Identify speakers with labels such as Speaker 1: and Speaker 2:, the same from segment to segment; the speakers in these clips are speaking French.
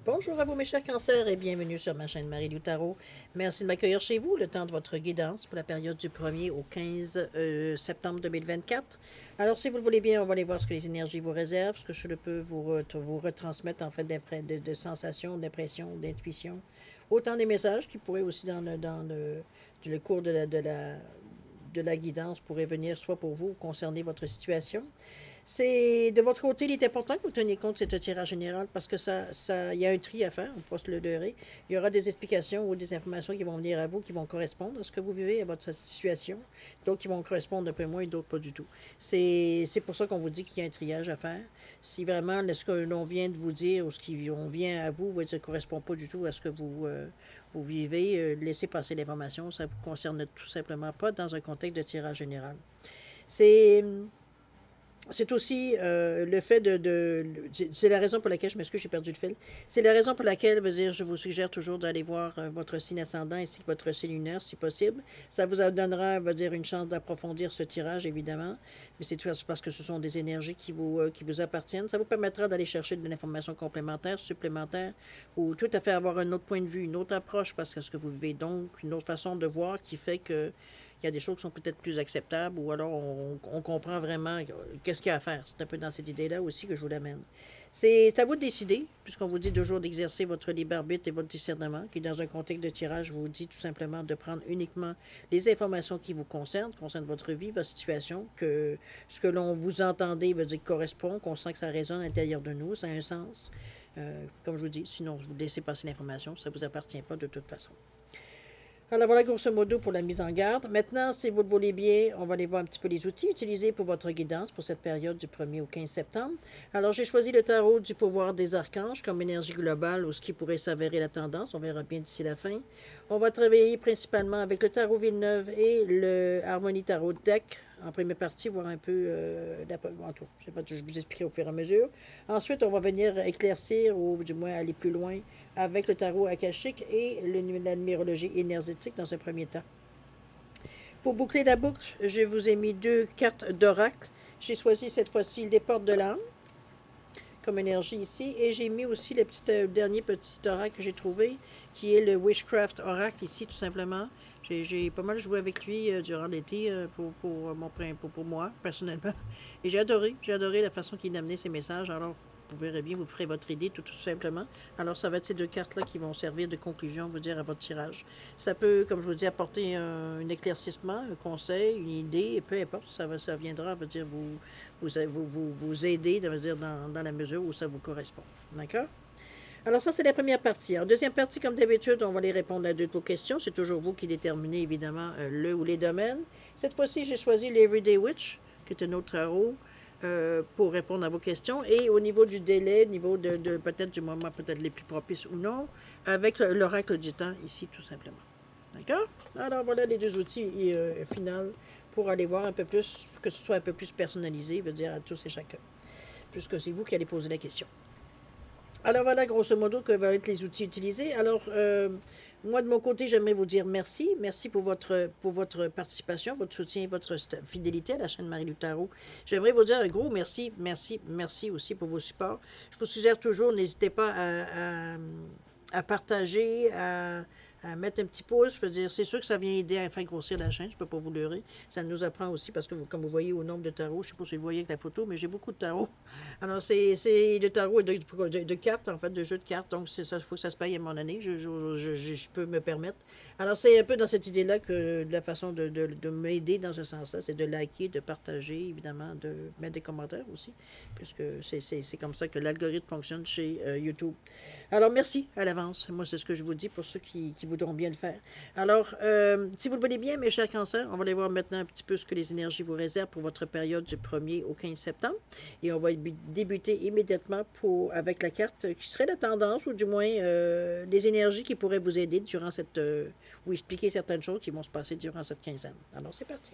Speaker 1: Bonjour à vous mes chers cancers et bienvenue sur ma chaîne Marie-Lou Tarot. Merci de m'accueillir chez vous le temps de votre guidance pour la période du 1er au 15 septembre 2024. Alors si vous le voulez bien, on va aller voir ce que les énergies vous réservent, ce que je peux vous retransmettre en fait de sensations, d'impressions, d'intuitions. Autant des messages qui pourraient aussi le cours de la guidance pourraient venir soit pour vous ou concerner votre situation. C'est de votre côté, il est important que vous teniez compte de ce tirage général parce que il y a un tri à faire, on ne peut pas se le leurrer. Il y aura des explications ou des informations qui vont venir à vous, qui vont correspondre à ce que vous vivez, à votre situation. D'autres qui vont correspondre un peu moins et d'autres pas du tout. C'est pour ça qu'on vous dit qu'il y a un triage à faire. Si vraiment ce que l'on vient de vous dire ou ce qui vient à vous ne correspond pas du tout à ce que vous vivez, laissez passer l'information. Ça ne vous concerne tout simplement pas dans un contexte de tirage général. C'est aussi le fait c'est la raison pour laquelle, je m'excuse, j'ai perdu le fil. C'est la raison pour laquelle, je vous suggère toujours d'aller voir votre signe ascendant ainsi que votre signe lunaire, si possible. Ça vous donnera, une chance d'approfondir ce tirage, évidemment. Mais c'est parce que ce sont des énergies qui vous appartiennent. Ça vous permettra d'aller chercher de l'information complémentaire, supplémentaire, ou tout à fait avoir un autre point de vue, une autre approche parce que ce que vous vivez. Donc, une autre façon de voir qui fait que il y a des choses qui sont peut-être plus acceptables ou alors on comprend vraiment qu'est-ce qu'il y a à faire. C'est un peu dans cette idée-là aussi que je vous l'amène. C'est à vous de décider, puisqu'on vous dit toujours d'exercer votre libre arbitre et votre discernement, qui dans un contexte de tirage vous dit tout simplement de prendre uniquement les informations qui vous concernent votre vie, votre situation, que ce que l'on vous entendez veut dire correspond, qu'on sent que ça résonne à l'intérieur de nous, ça a un sens. Comme je vous dis, sinon vous laissez passer l'information, ça ne vous appartient pas de toute façon. Alors voilà grosso modo pour la mise en garde. Maintenant, si vous le voulez bien, on va aller voir un petit peu les outils utilisés pour votre guidance pour cette période du 1er au 15 septembre. Alors j'ai choisi le tarot du pouvoir des archanges comme énergie globale ou ce qui pourrait s'avérer la tendance. On verra bien d'ici la fin. On va travailler principalement avec le tarot Villeneuve et le Harmonie Tarot Deck en première partie, voir un peu je vous expliquerai au fur et à mesure. Ensuite, on va venir éclaircir ou du moins aller plus loin avec le tarot akashique et la numérologie énergétique dans un premier temps. Pour boucler la boucle, je vous ai mis deux cartes d'oracle. J'ai choisi cette fois-ci les portes de l'âme comme énergie ici et j'ai mis aussi le dernier petit oracle que j'ai trouvé qui est le Witchcraft Oracle ici tout simplement. J'ai pas mal joué avec lui durant l'été pour moi, personnellement. Et j'ai adoré la façon qu'il amenait ses messages. Alors, vous verrez bien, vous ferez votre idée tout simplement. Alors, ça va être ces deux cartes-là qui vont servir de conclusion, vous dire, à votre tirage. Ça peut, comme je vous dis, apporter un éclaircissement, un conseil, une idée, peu importe, ça viendra, vous aider, dans la mesure où ça vous correspond. D'accord? Alors ça, c'est la première partie. En deuxième partie, comme d'habitude, on va aller répondre à deux de vos questions. C'est toujours vous qui déterminez, évidemment, le ou les domaines. Cette fois-ci, j'ai choisi l'Everyday Witch, qui est un autre tarot, pour répondre à vos questions. Et au niveau du délai, au niveau peut-être du moment peut-être les plus propices ou non, avec l'oracle du temps, ici, tout simplement. D'accord? Alors, voilà les deux outils finaux pour aller voir un peu plus, que ce soit un peu plus personnalisé, veut dire à tous et chacun. Puisque c'est vous qui allez poser la question. Alors voilà, grosso modo, que vont être les outils utilisés. Alors, moi, de mon côté, j'aimerais vous dire merci. Merci pour votre participation, votre soutien, votre fidélité à la chaîne Marie-Lou Tarot. J'aimerais vous dire un gros merci, merci aussi pour vos supports. Je vous suggère toujours, n'hésitez pas à partager, à mettre un petit pouce. Je veux dire, c'est sûr que ça vient aider à faire grossir la chaîne, je ne peux pas vous leurrer. Ça nous apprend aussi parce que, comme vous voyez au nombre de tarots, je ne sais pas si vous voyez avec la photo, mais j'ai beaucoup de tarots. Alors, c'est le tarot de cartes, en fait, de jeux de cartes. Donc, il faut que ça se paye à mon année. Je peux me permettre. Alors, c'est un peu dans cette idée-là que la façon de m'aider dans ce sens-là, c'est de liker, de partager, évidemment, de mettre des commentaires aussi, puisque c'est comme ça que l'algorithme fonctionne chez YouTube. Alors, merci à l'avance. Moi, c'est ce que je vous dis pour ceux qui voudront bien le faire. Alors, si vous le voulez bien, mes chers cancers, on va aller voir maintenant un petit peu ce que les énergies vous réservent pour votre période du 1er au 15 septembre. Et on va débuter immédiatement avec la carte qui serait la tendance, ou du moins les énergies qui pourraient vous aider durant ou expliquer certaines choses qui vont se passer durant cette quinzaine. Alors, c'est parti.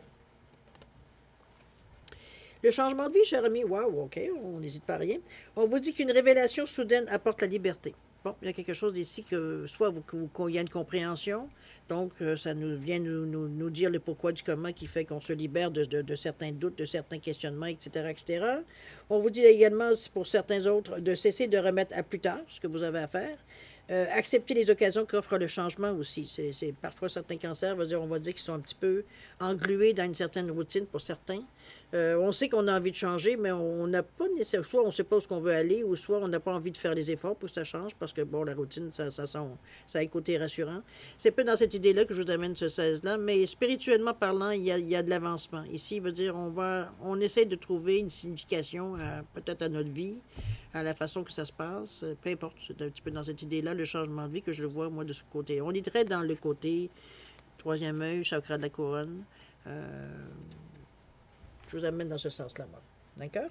Speaker 1: Le changement de vie, cher ami, waouh, ok, on n'hésite pas à rien. On vous dit qu'une révélation soudaine apporte la liberté. bon, il y a quelque chose ici que soit qu'il y a une compréhension, donc ça nous vient nous dire le pourquoi du comment qui fait qu'on se libère de certains doutes, de certains questionnements, etc., etc. On vous dit également, pour certains autres, de cesser de remettre à plus tard ce que vous avez à faire. Accepter les occasions qu'offre le changement aussi. C'est parfois certains cancers, on va dire qu'ils sont un petit peu englués dans une certaine routine pour certains. On sait qu'on a envie de changer, mais on n'a pas nécessairement, soit on ne sait pas où on veut aller, ou soit on n'a pas envie de faire les efforts pour que ça change, parce que, bon, la routine, ça a un côté rassurant. C'est peu dans cette idée-là que je vous amène ce 16-là, mais spirituellement parlant, il y a de l'avancement. Ici, veut dire, on essaie de trouver une signification peut-être à notre vie, à la façon que ça se passe, peu importe, c'est un petit peu dans cette idée-là, le changement de vie que je le vois, moi, de ce côté. On est très dans le côté troisième œil, chakra de la couronne. Je vous amène dans ce sens-là, moi. D'accord?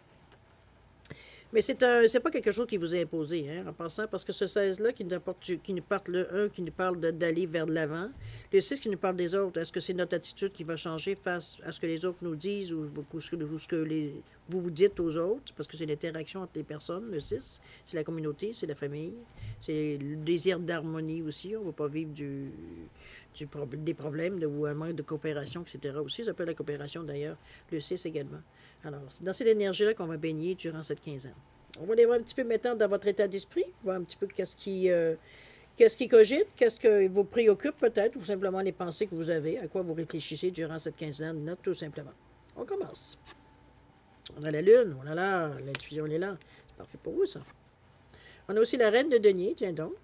Speaker 1: Mais c'est pas quelque chose qui vous est imposé, hein, en passant, parce que ce 16-là qui nous parle le 1, qui nous parle d'aller vers de l'avant, le 6 qui nous parle des autres, est-ce que c'est notre attitude qui va changer face à ce que les autres nous disent ou ce que vous dites aux autres, parce que c'est l'interaction entre les personnes, le 6, c'est la communauté, c'est la famille, c'est le désir d'harmonie aussi, on ne va pas vivre des problèmes ou un manque de coopération, etc. aussi, ça peut être la coopération d'ailleurs, le 6 également. Alors, c'est dans cette énergie-là qu'on va baigner durant cette quinzaine. On va aller voir un petit peu maintenant dans votre état d'esprit, voir un petit peu qu'est-ce qui cogite, qu'est-ce qui vous préoccupe peut-être, ou simplement les pensées que vous avez, à quoi vous réfléchissez durant cette quinzaine, tout simplement. On commence. On a la lune, oh là là, l'intuition est là. C'est parfait pour vous, ça. On a aussi la reine de denier, tiens donc.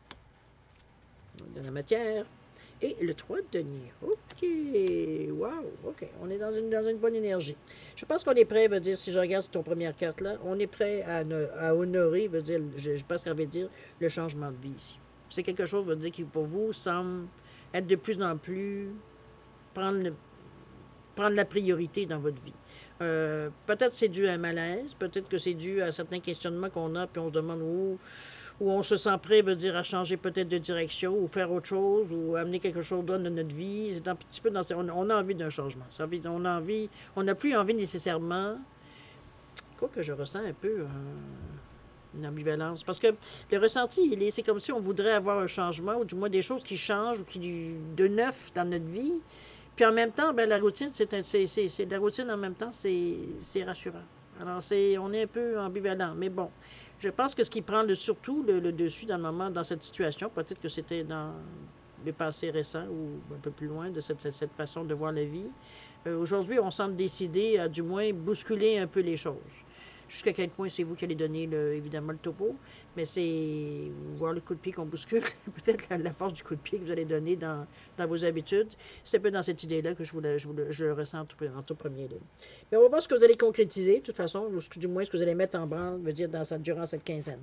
Speaker 1: De la matière. Et le 3 de denier. OK. Wow. OK. On est dans une bonne énergie. Je pense qu'on est prêt, veut dire, si je regarde sur ton première carte là, on est prêt à honorer, veut dire, je pense qu'on veut dire le changement de vie ici. C'est quelque chose, veut dire, qui pour vous semble être de plus en plus prendre la priorité dans votre vie. Peut-être c'est dû à un malaise, peut-être que c'est dû à certains questionnements qu'on a, puis on se demande où on se sent prêt, veut dire, à changer peut-être de direction, ou faire autre chose, ou amener quelque chose d'autre dans notre vie. C'est un petit peu on a envie d'un changement. On n'a plus envie nécessairement, quoi que je ressens un peu une ambivalence, parce que le ressenti, c'est comme si on voudrait avoir un changement, ou du moins des choses qui changent, ou de neuf dans notre vie. Puis en même temps, ben, la routine, c'est la routine en même temps, c'est rassurant. Alors, on est un peu ambivalent, mais bon. Je pense que ce qui prend surtout le dessus dans le moment, dans cette situation, peut-être que c'était dans le passé récent ou un peu plus loin de cette façon de voir la vie. Aujourd'hui, on semble décider à du moins bousculer un peu les choses. Jusqu'à quel point c'est vous qui allez donner évidemment le topo, mais c'est voir le coup de pied qu'on bouscule, peut-être la force du coup de pied que vous allez donner dans vos habitudes. C'est un peu dans cette idée-là que je ressens en tout premier. Là. Mais on va voir ce que vous allez concrétiser, de toute façon, ou du moins ce que vous allez mettre en branle, veut dire, durant cette quinzaine.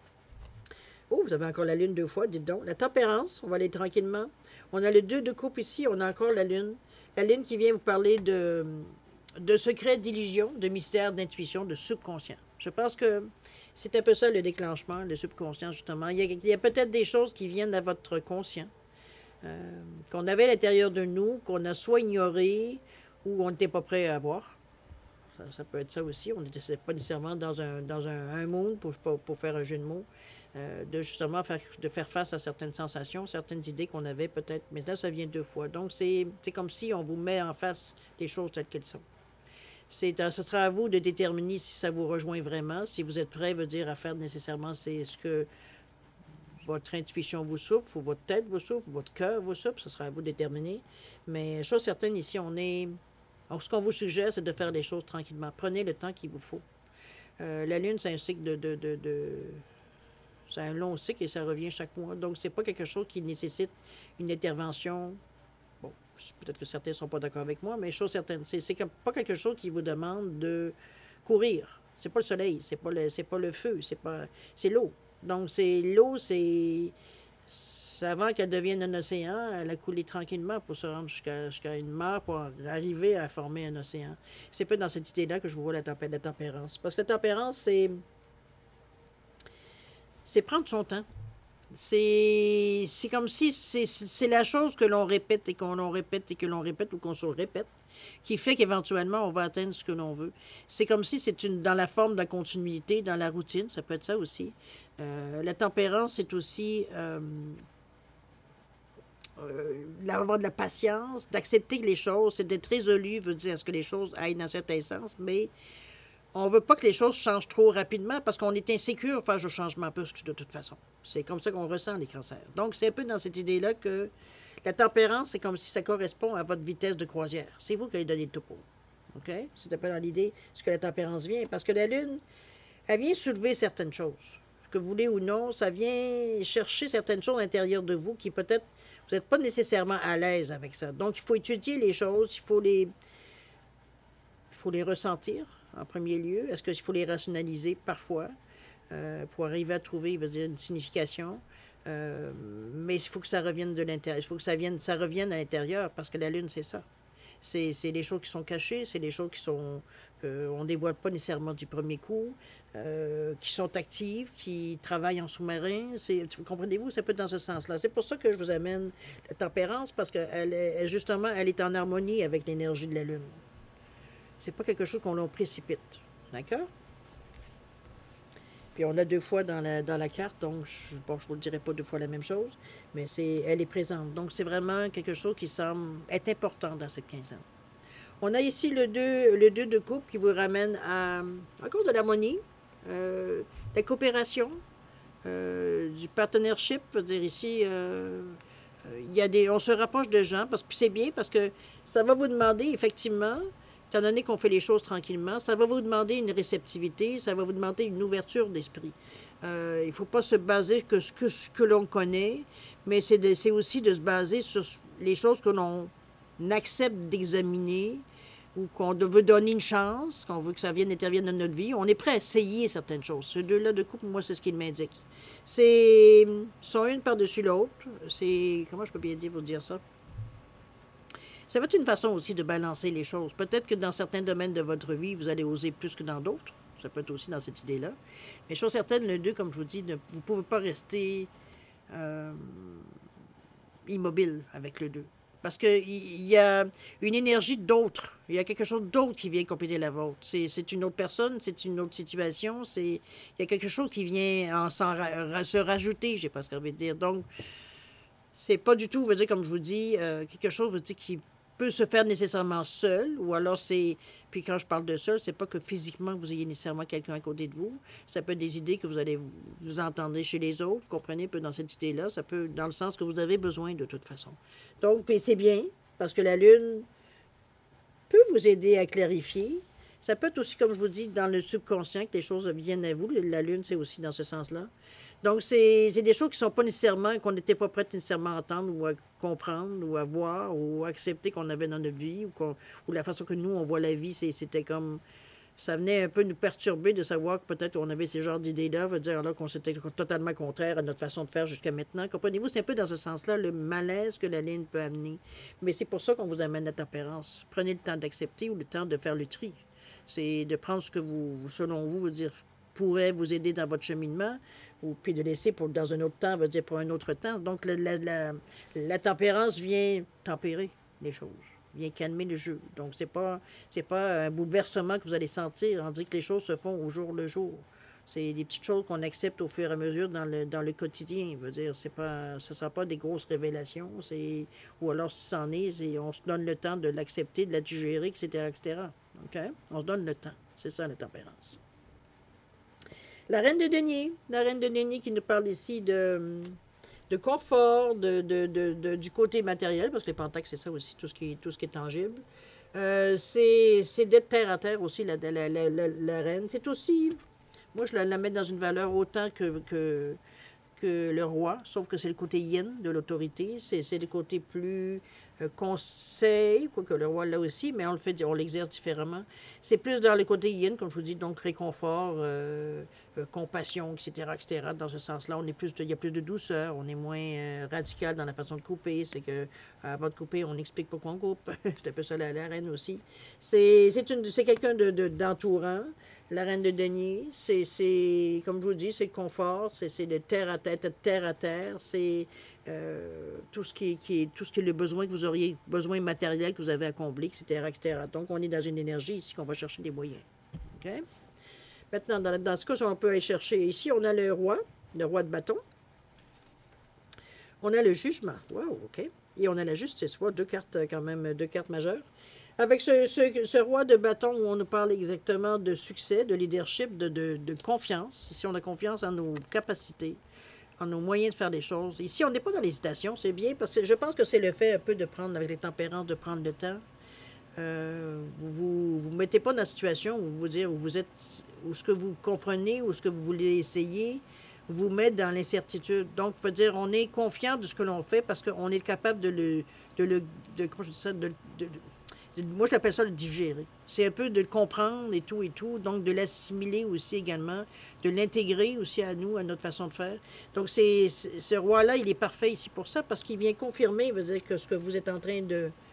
Speaker 1: Oh, vous avez encore la lune 2 fois, dites donc. La tempérance, on va aller tranquillement. On a le 2 de coupe ici, on a encore la lune. La lune qui vient vous parler de secrets, d'illusions, de mystères, d'intuition, de subconscient. Je pense que c'est un peu ça le déclenchement, le subconscient, justement. Il y a peut-être des choses qui viennent à votre conscient, qu'on avait à l'intérieur de nous, qu'on a soit ignoré ou on n'était pas prêt à voir. Ça peut être ça aussi. On n'était pas nécessairement dans un monde, pour faire un jeu de mots, de justement de faire face à certaines sensations, certaines idées qu'on avait peut-être. Mais là, ça vient 2 fois. Donc, c'est comme si on vous met en face les choses telles qu'elles sont. Ce sera à vous de déterminer si ça vous rejoint vraiment, si vous êtes prêt, veut dire, à faire nécessairement c'est ce que votre intuition vous souffle, ou votre tête vous souffle, ou votre cœur vous souffle, ce sera à vous de déterminer. Mais chose certaine, ici, ce qu'on vous suggère, c'est de faire les choses tranquillement. Prenez le temps qu'il vous faut. La Lune, c'est un cycle c'est un long cycle et ça revient chaque mois. Donc, c'est pas quelque chose qui nécessite une intervention. Bon, peut-être que certains ne sont pas d'accord avec moi, mais chose certaine, c'est pas quelque chose qui vous demande de courir. C'est pas le soleil, c'est pas le feu, c'est l'eau. Donc, l'eau, avant qu'elle devienne un océan, elle a coulé tranquillement pour se rendre jusqu'à une mer pour arriver à former un océan. C'est pas dans cette idée-là que je vous vois la tempérance. Parce que la tempérance, c'est prendre son temps. C'est comme si c'est la chose que l'on répète et qu'on l'on répète et que l'on répète ou qu'on se le répète qui fait qu'éventuellement on va atteindre ce que l'on veut. C'est comme si c'est dans la forme de la continuité, dans la routine, ça peut être ça aussi. La tempérance, c'est aussi avoir de la patience, d'accepter que les choses, c'est d'être résolu, veut dire est-ce que les choses aillent dans un certain sens, mais on ne veut pas que les choses changent trop rapidement parce qu'on est insécure face au changement brusque de toute façon. C'est comme ça qu'on ressent les cancers. Donc, c'est un peu dans cette idée-là que la tempérance, c'est comme si ça correspond à votre vitesse de croisière. C'est vous qui allez donner le topo. OK? C'est un peu dans l'idée ce que la tempérance vient. Parce que la Lune, elle vient soulever certaines choses. Que vous voulez ou non, ça vient chercher certaines choses à l'intérieur de vous qui peut-être, vous n'êtes pas nécessairement à l'aise avec ça. Donc, il faut étudier les choses, il faut les ressentir en premier lieu. Est-ce qu'il faut les rationaliser parfois pour arriver à trouver, veut dire, une signification? Mais il faut que ça revienne de l'intérieur. Il faut que ça revienne à l'intérieur parce que la Lune, c'est ça. C'est les choses qui sont cachées, c'est les choses qu'on ne dévoile pas nécessairement du premier coup, qui sont actives, qui travaillent en sous-marin. Vous comprenez-vous? C'est un peu dans ce sens-là. C'est pour ça que je vous amène la tempérance, parce qu'justement, elle est en harmonie avec l'énergie de la Lune. C'est pas quelque chose qu'on l'on précipite. D'accord? Puis on l'a 2 fois dans la carte, donc je ne vous le dirai pas 2 fois la même chose, mais elle est présente. Donc c'est vraiment quelque chose qui semble être important dans cette quinzaine. On a ici le 2 de coupe qui vous ramène à encore de l'harmonie, la coopération, du partnership, je veux dire ici, on se rapproche de gens, parce que c'est bien, parce que ça va vous demander effectivement, étant donné qu'on fait les choses tranquillement, ça va vous demander une réceptivité, ça va vous demander une ouverture d'esprit. Il ne faut pas se baser que ce que l'on connaît, mais c'est aussi de se baser sur les choses que l'on accepte d'examiner ou qu'on veut donner une chance, qu'on veut que ça intervienne dans notre vie. On est prêt à essayer certaines choses. Ces deux-là de couple, moi, c'est ce qu'il m'indique. Sont une par-dessus l'autre. Comment je peux bien vous dire ça? Ça va être une façon aussi de balancer les choses. Peut-être que dans certains domaines de votre vie, vous allez oser plus que dans d'autres. Ça peut être aussi dans cette idée-là. Mais chose certaine, le 2, comme je vous dis, vous ne pouvez pas rester immobile avec le 2. Parce qu'il y a une énergie d'autre. Il y a quelque chose d'autre qui vient compléter la vôtre. C'est une autre personne, c'est une autre situation. Il y a quelque chose qui vient se rajouter, j'ai presque envie de dire. Donc, c'est pas du tout, veut dire, comme je vous dis, quelque chose, veut dire, qui peut se faire nécessairement seul, ou alors puis quand je parle de seul, c'est pas que physiquement vous ayez nécessairement quelqu'un à côté de vous, ça peut être des idées que vous allez vous entendez chez les autres, comprenez, un peu dans cette idée-là, ça peut, dans le sens que vous avez besoin de toute façon. Donc, c'est bien, parce que la Lune peut vous aider à clarifier. Ça peut être aussi, comme je vous dis, dans le subconscient que les choses viennent à vous. La Lune, c'est aussi dans ce sens-là. Donc, c'est des choses qui ne sont pas nécessairement, qu'on n'était pas prêt nécessairement à entendre ou à comprendre ou à voir ou à accepter qu'on avait dans notre vie ou la façon que nous, on voit la vie, c'était comme... Ça venait un peu nous perturber de savoir que peut-être on avait ces genres d'idées-là, veut dire alors qu'on s'était totalement contraire à notre façon de faire jusqu'à maintenant. Comprenez-vous, c'est un peu dans ce sens-là le malaise que la ligne peut amener. Mais c'est pour ça qu'on vous amène la tempérance. Prenez le temps d'accepter ou le temps de faire le tri. C'est de prendre ce que selon vous, veut dire, pourrait vous aider dans votre cheminement, ou puis de laisser dans un autre temps, veut dire pour un autre temps. Donc, la tempérance vient tempérer les choses, vient calmer le jeu. Donc, c'est pas un bouleversement que vous allez sentir, on dit que les choses se font au jour le jour. C'est des petites choses qu'on accepte au fur et à mesure dans le quotidien. Veut dire, ce ne sera pas des grosses révélations, ou alors si c'en est, on se donne le temps de l'accepter, de la digérer, etc., etc. OK? On se donne le temps. C'est ça, la tempérance. La reine de denier qui nous parle ici de confort, du côté matériel, parce que les pentacles, c'est ça aussi, tout ce qui est tangible. C'est d'être terre à terre aussi, la reine. C'est aussi, moi je la mets dans une valeur autant que le roi, sauf que c'est le côté yin de l'autorité, c'est le côté plus conseil, quoique le roi là aussi, mais on l'exerce différemment. C'est plus dans le côté yin, comme je vous dis, donc réconfort, compassion, etc., etc. Dans ce sens-là, il y a plus de douceur, on est moins radical dans la façon de couper. C'est que avant de couper, on explique pourquoi on coupe. C'est un peu ça la reine aussi. C'est quelqu'un d'entourant. La reine de denier, c'est comme je vous dis, c'est le confort, c'est de terre à terre, c'est tout ce qui est le besoin que vous auriez, besoin matériel que vous avez à combler, etc., etc. Donc, on est dans une énergie ici qu'on va chercher des moyens. OK? Maintenant, dans ce cas, on peut aller chercher, ici, on a le roi de bâton. On a le jugement. Wow, OK. Et on a la justice. Wow, deux cartes, quand même, deux cartes majeures. Avec ce roi de bâton où on nous parle exactement de succès, de leadership, de confiance. Ici, on a confiance en nos capacités, en nos moyens de faire des choses. Ici, on n'est pas dans l'hésitation, c'est bien, parce que je pense que c'est le fait un peu de prendre, avec les tempérances, de prendre le temps. Vous ne mettez pas dans la situation où vous dire où vous êtes, où ce que vous comprenez, ou ce que vous voulez essayer, vous mettre dans l'incertitude. Donc, veut dire, on est confiant de ce que l'on fait parce qu'on est capable comment je dis ça, moi, je l'appelle ça le digérer. C'est un peu de le comprendre et tout, donc de l'assimiler aussi également, de l'intégrer aussi à nous, à notre façon de faire. Donc, ce roi-là, il est parfait ici pour ça, parce qu'il vient confirmer, veut dire que ce que vous êtes en train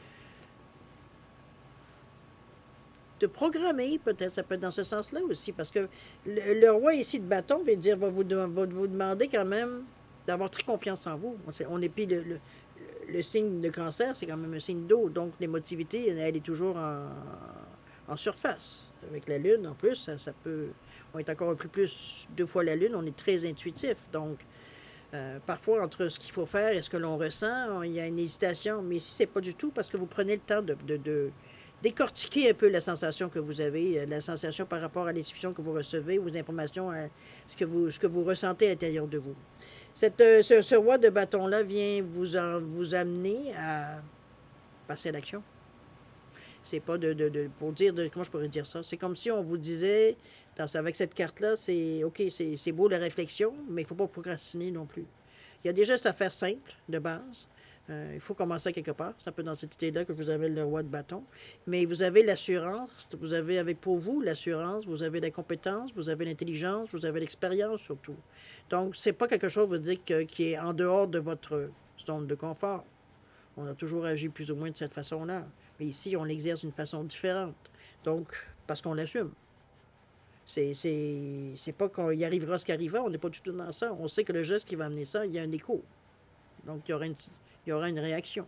Speaker 1: de programmer, peut-être, ça peut être dans ce sens-là aussi, parce que le roi ici de bâton veut dire, va vous demander quand même d'avoir très confiance en vous. On est puis le signe de cancer, c'est quand même un signe d'eau, donc l'émotivité, elle est toujours en surface. Avec la lune, en plus, ça peut... On est encore un peu plus, deux fois la lune, on est très intuitif, donc parfois, entre ce qu'il faut faire et ce que l'on ressent, il y a une hésitation, mais ici, c'est pas du tout, parce que vous prenez le temps de décortiquer un peu la sensation que vous avez, la sensation par rapport à l'intuition que vous recevez, aux informations, ce que vous ressentez à l'intérieur de vous. Ce roi de bâton-là vient vous amener à passer à l'action. C'est pas pour dire, comment je pourrais dire ça? C'est comme si on vous disait, avec cette carte-là, c'est OK, c'est beau la réflexion, mais il ne faut pas procrastiner non plus. Il y a des gestes à faire simples, de base. Il faut commencer quelque part. C'est un peu dans cette idée-là que vous avez le roi de bâton. Mais vous avez l'assurance, vous avez avec pour vous l'assurance, vous avez la compétence, vous avez l'intelligence, vous avez l'expérience surtout. Donc, c'est pas quelque chose, vous dites, qui est en dehors de votre zone de confort. On a toujours agi plus ou moins de cette façon-là. Mais ici, on l'exerce d'une façon différente. Donc, parce qu'on l'assume. C'est pas qu'il y arrivera ce qui arrivera, on n'est pas du tout dans ça. On sait que le geste qui va amener ça, il y a un écho. Donc, il y aura une réaction.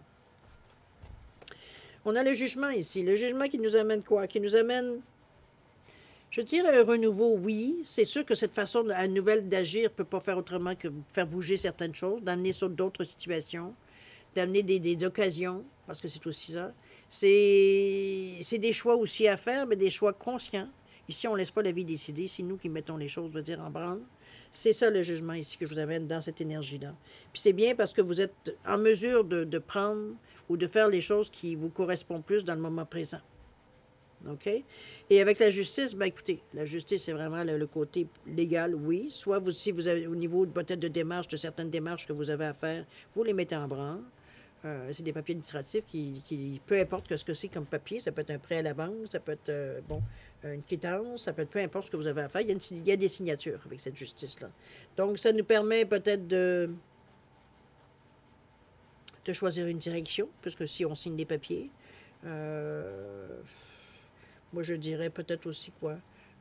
Speaker 1: On a le jugement ici. Le jugement qui nous amène quoi? Qui nous amène, je dirais, un renouveau, oui. C'est sûr que cette façon nouvelle d'agir ne peut pas faire autrement que faire bouger certaines choses, d'amener sur d'autres situations, d'amener des occasions, parce que c'est aussi ça. C'est des choix aussi à faire, mais des choix conscients. Ici, on ne laisse pas la vie décider, c'est nous qui mettons les choses, je veux dire, en branle. C'est ça le jugement ici que je vous amène dans cette énergie-là. Puis c'est bien parce que vous êtes en mesure de prendre ou de faire les choses qui vous correspondent plus dans le moment présent. OK? Et avec la justice, ben écoutez, la justice, c'est vraiment le côté légal, oui. Soit si vous avez au niveau peut-être de démarches, de certaines démarches que vous avez à faire, vous les mettez en branle. C'est des papiers administratifs peu importe ce que c'est comme papier, ça peut être un prêt à la banque, ça peut être une quittance, ça peut être peu importe ce que vous avez à faire. Il y a des signatures avec cette justice-là. Donc, ça nous permet peut-être de choisir une direction, puisque si on signe des papiers, moi je dirais peut-être aussi quoi?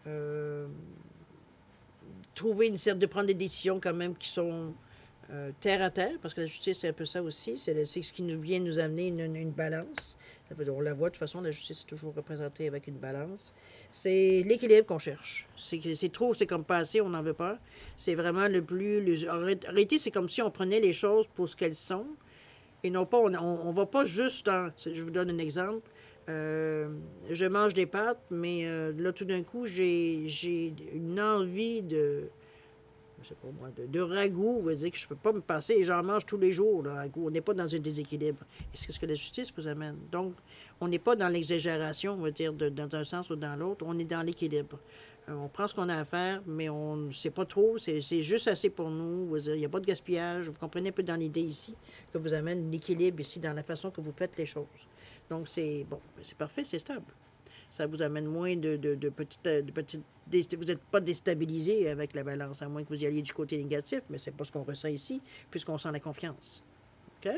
Speaker 1: Trouver de prendre des décisions quand même qui sont terre à terre, parce que la justice, c'est un peu ça aussi. C'est ce qui vient nous amener une balance. On la voit, de toute façon, la justice est toujours représentée avec une balance. C'est l'équilibre qu'on cherche. C'est trop, c'est comme pas assez, on n'en veut pas. C'est vraiment en réalité, c'est comme si on prenait les choses pour ce qu'elles sont, et non pas, on va pas juste dans... Je vous donne un exemple. Je mange des pâtes, mais là, tout d'un coup, j'ai une envie je sais pas moi, de ragoût, veut dire que je peux pas me passer, et j'en mange tous les jours, le ragoût. On n'est pas dans un déséquilibre. Et c'est ce que la justice vous amène. Donc, on n'est pas dans l'exagération, on va dire, dans un sens ou dans l'autre, on est dans l'équilibre. On prend ce qu'on a à faire, mais on ne sait pas trop, c'est juste assez pour nous. Il n'y a pas de gaspillage. Vous comprenez un peu dans l'idée ici, que vous amène l'équilibre ici, dans la façon que vous faites les choses. Donc, c'est parfait, c'est stable. Ça vous amène moins de petites... vous n'êtes pas déstabilisé avec la balance, à moins que vous y alliez du côté négatif, mais ce n'est pas ce qu'on ressent ici, puisqu'on sent la confiance. OK?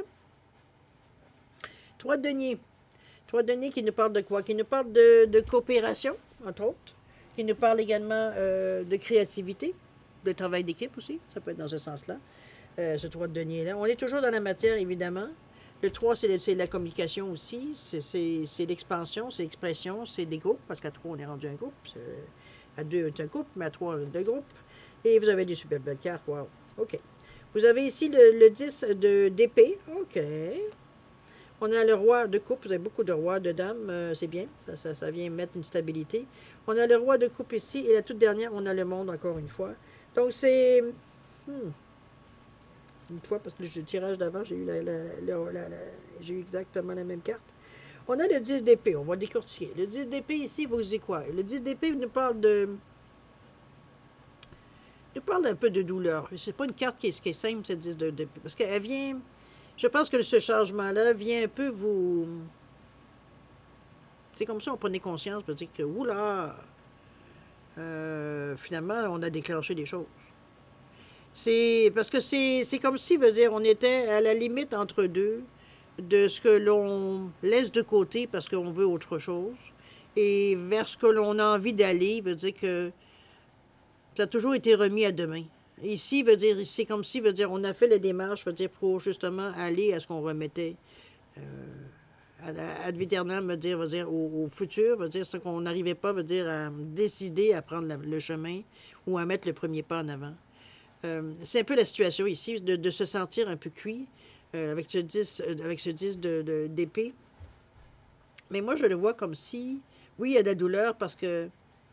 Speaker 1: 3 de denier. 3 de denier qui nous parle de quoi? Qui nous parle de coopération, entre autres. qui nous parle également de créativité, de travail d'équipe aussi, ça peut être dans ce sens-là, ce 3 de denier-là. On est toujours dans la matière, évidemment. Le 3, c'est la communication aussi, c'est l'expansion, c'est l'expression, c'est des groupes, parce qu'à 3, on est rendu un groupe, à 2, c'est un couple, mais à 3, deux groupes. Et vous avez des super belles cartes, wow, OK. Vous avez ici le 10 d'épée, OK. On a le roi de coupe, vous avez beaucoup de rois, de dames, c'est bien, ça vient mettre une stabilité. On a le roi de coupe ici, et la toute dernière, on a le monde, encore une fois. Donc, c'est... Une fois, parce que le tirage d'avant, j'ai eu, j'ai eu exactement la même carte. On a le 10 d'épée, on va décortiquer. Le 10 d'épée ici, vous dites quoi? Le 10 d'épée nous parle un peu de douleur. C'est pas une carte qui est simple, cette 10 d'épée, parce qu'elle vient... Je pense que ce changement-là vient un peu vous... C'est comme ça, on prenait conscience, veut dire que, oula, finalement, on a déclenché des choses. C'est parce que c'est comme si, veut dire, on était à la limite entre deux de ce que l'on laisse de côté parce qu'on veut autre chose et vers ce que l'on a envie d'aller, veut dire que ça a toujours été remis à demain. Ici, veut dire, c'est comme si, veut dire, on a fait les démarches, veut dire, pour justement aller à ce qu'on remettait ad vieternam, veut dire au futur, veut dire, ce qu'on n'arrivait pas, veut dire, à décider à prendre le chemin ou à mettre le premier pas en avant. C'est un peu la situation ici, de se sentir un peu cuit avec ce 10 d'épée. Mais moi, je le vois comme si, oui, il y a de la douleur parce que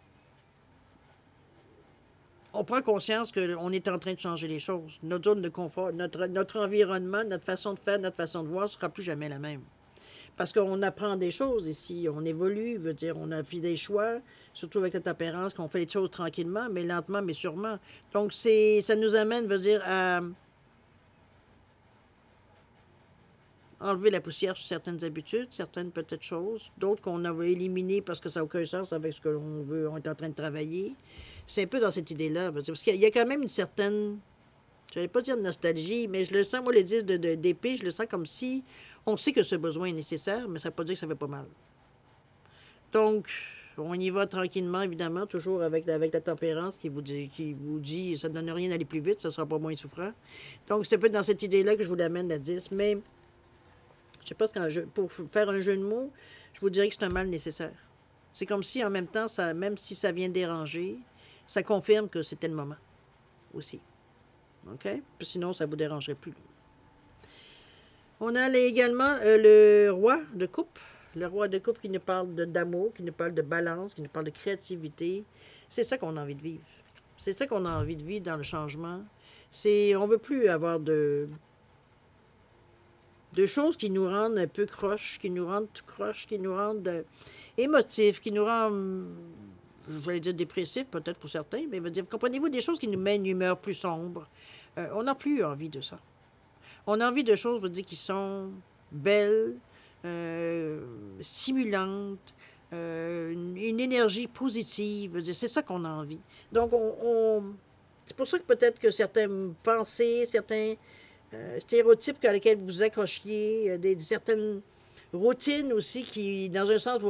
Speaker 1: on prend conscience qu'on est en train de changer les choses. Notre zone de confort, notre environnement, notre façon de faire, notre façon de voir ne sera plus jamais la même. Parce qu'on apprend des choses ici, on évolue, veut dire, on a fait des choix, surtout avec la tempérance, qu'on fait les choses tranquillement, mais lentement, mais sûrement. Donc, ça nous amène, veut dire, à enlever la poussière sur certaines habitudes, certaines peut-être choses, d'autres qu'on avait éliminées parce que ça n'a aucun sens avec ce que l'on veut, on est en train de travailler. C'est un peu dans cette idée-là, parce qu'il y a quand même une certaine, je n'allais pas dire de nostalgie, mais je le sens, moi, les 10 d'épée, je le sens comme si on sait que ce besoin est nécessaire, mais ça ne veut pas dire que ça fait pas mal. Donc, on y va tranquillement, évidemment, toujours avec la tempérance qui vous dit ça ne donne rien d'aller plus vite, ça ne sera pas moins souffrant. Donc, c'est peut-être dans cette idée-là que je vous l'amène la 10, mais je sais pas, pour faire un jeu de mots, je vous dirais que c'est un mal nécessaire. C'est comme si, en même temps, même si ça vient déranger, ça confirme que c'était le moment aussi. OK? Puis sinon, ça ne vous dérangerait plus. On a également le roi de coupe. Le roi de coupe qui nous parle d'amour, qui nous parle de balance, qui nous parle de créativité. C'est ça qu'on a envie de vivre. C'est ça qu'on a envie de vivre dans le changement. On ne veut plus avoir de choses qui nous rendent un peu croche, qui nous rendent tout croche, qui nous rendent émotifs, qui nous rendent, je vais dire dépressifs peut-être pour certains, mais comprenez-vous, des choses qui nous mettent une humeur plus sombre. On n'a plus envie de ça. On a envie de choses, je veux dire, qui sont belles, stimulantes, une énergie positive. C'est ça qu'on a envie. Donc, c'est pour ça que peut-être que certaines pensées, certains stéréotypes à lesquels vous accrochiez, certaines routines aussi qui, dans un sens,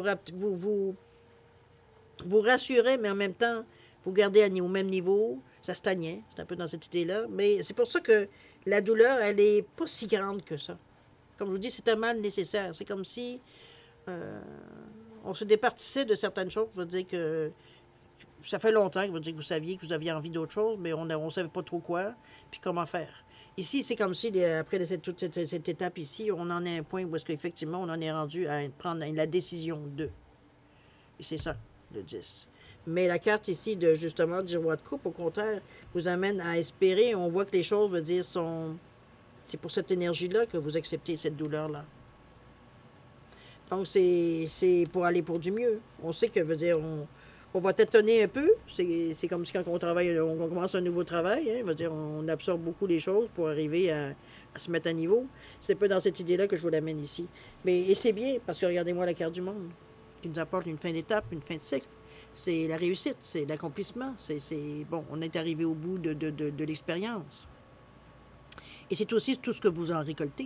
Speaker 1: vous rassuraient, mais en même temps, vous gardez au même niveau. Ça stagnait, c'est un peu dans cette idée-là. Mais c'est pour ça que la douleur, elle n'est pas si grande que ça. Comme je vous dis, c'est un mal nécessaire. C'est comme si on se départissait de certaines choses. Je veux dire que ça fait longtemps que vous saviez que vous aviez envie d'autre chose, mais on ne savait pas trop quoi, puis comment faire. Ici, c'est comme si, après toute cette étape ici, on en est à un point où est-ce qu'effectivement, on en est rendu à prendre la décision de. Et c'est ça, le 10. Mais la carte ici, justement, du roi de coupe, au contraire, vous amène à espérer. On voit que les choses, veut dire, c'est pour cette énergie-là que vous acceptez cette douleur-là. Donc, c'est pour aller pour du mieux. On sait que, veut dire, on va tâtonner un peu. C'est comme si quand on travaille, on commence un nouveau travail. Hein, veut dire, on absorbe beaucoup les choses pour arriver à se mettre à niveau. C'est un peu dans cette idée-là que je vous l'amène ici. Et c'est bien, parce que regardez-moi la carte du monde, qui nous apporte une fin d'étape, une fin de cycle. C'est la réussite, c'est l'accomplissement. Bon, on est arrivé au bout de l'expérience. Et c'est aussi tout ce que vous en récoltez.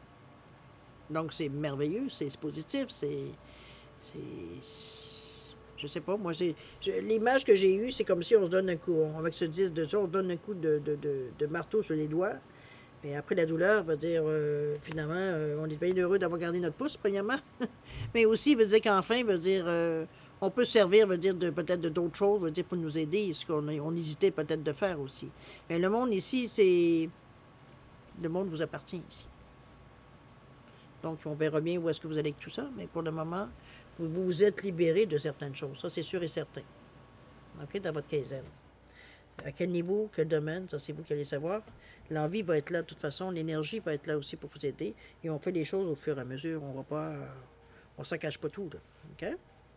Speaker 1: Donc, c'est merveilleux, c'est positif, Je sais pas, moi, l'image que j'ai eue, c'est comme si on se donne un coup, avec ce 10 de ça, on se donne un coup de marteau sur les doigts. Mais après, la douleur veut dire, finalement, on est bien heureux d'avoir gardé notre pouce, premièrement. Mais aussi, veut dire qu'enfin, veut dire, on peut se servir, veut dire, peut-être de d'autres choses, veut dire, pour nous aider, ce qu'on hésitait peut-être de faire aussi. Mais le monde ici, c'est... Le monde vous appartient ici. Donc, on verra bien où est-ce que vous allez avec tout ça. Mais pour le moment, vous vous êtes libéré de certaines choses. Ça, c'est sûr et certain. OK, dans votre quinzaine. À quel niveau, quel domaine, ça, c'est vous qui allez savoir. L'envie va être là de toute façon. L'énergie va être là aussi pour vous aider. Et on fait les choses au fur et à mesure. On va pas... on ne s'en cache pas tout, là. OK?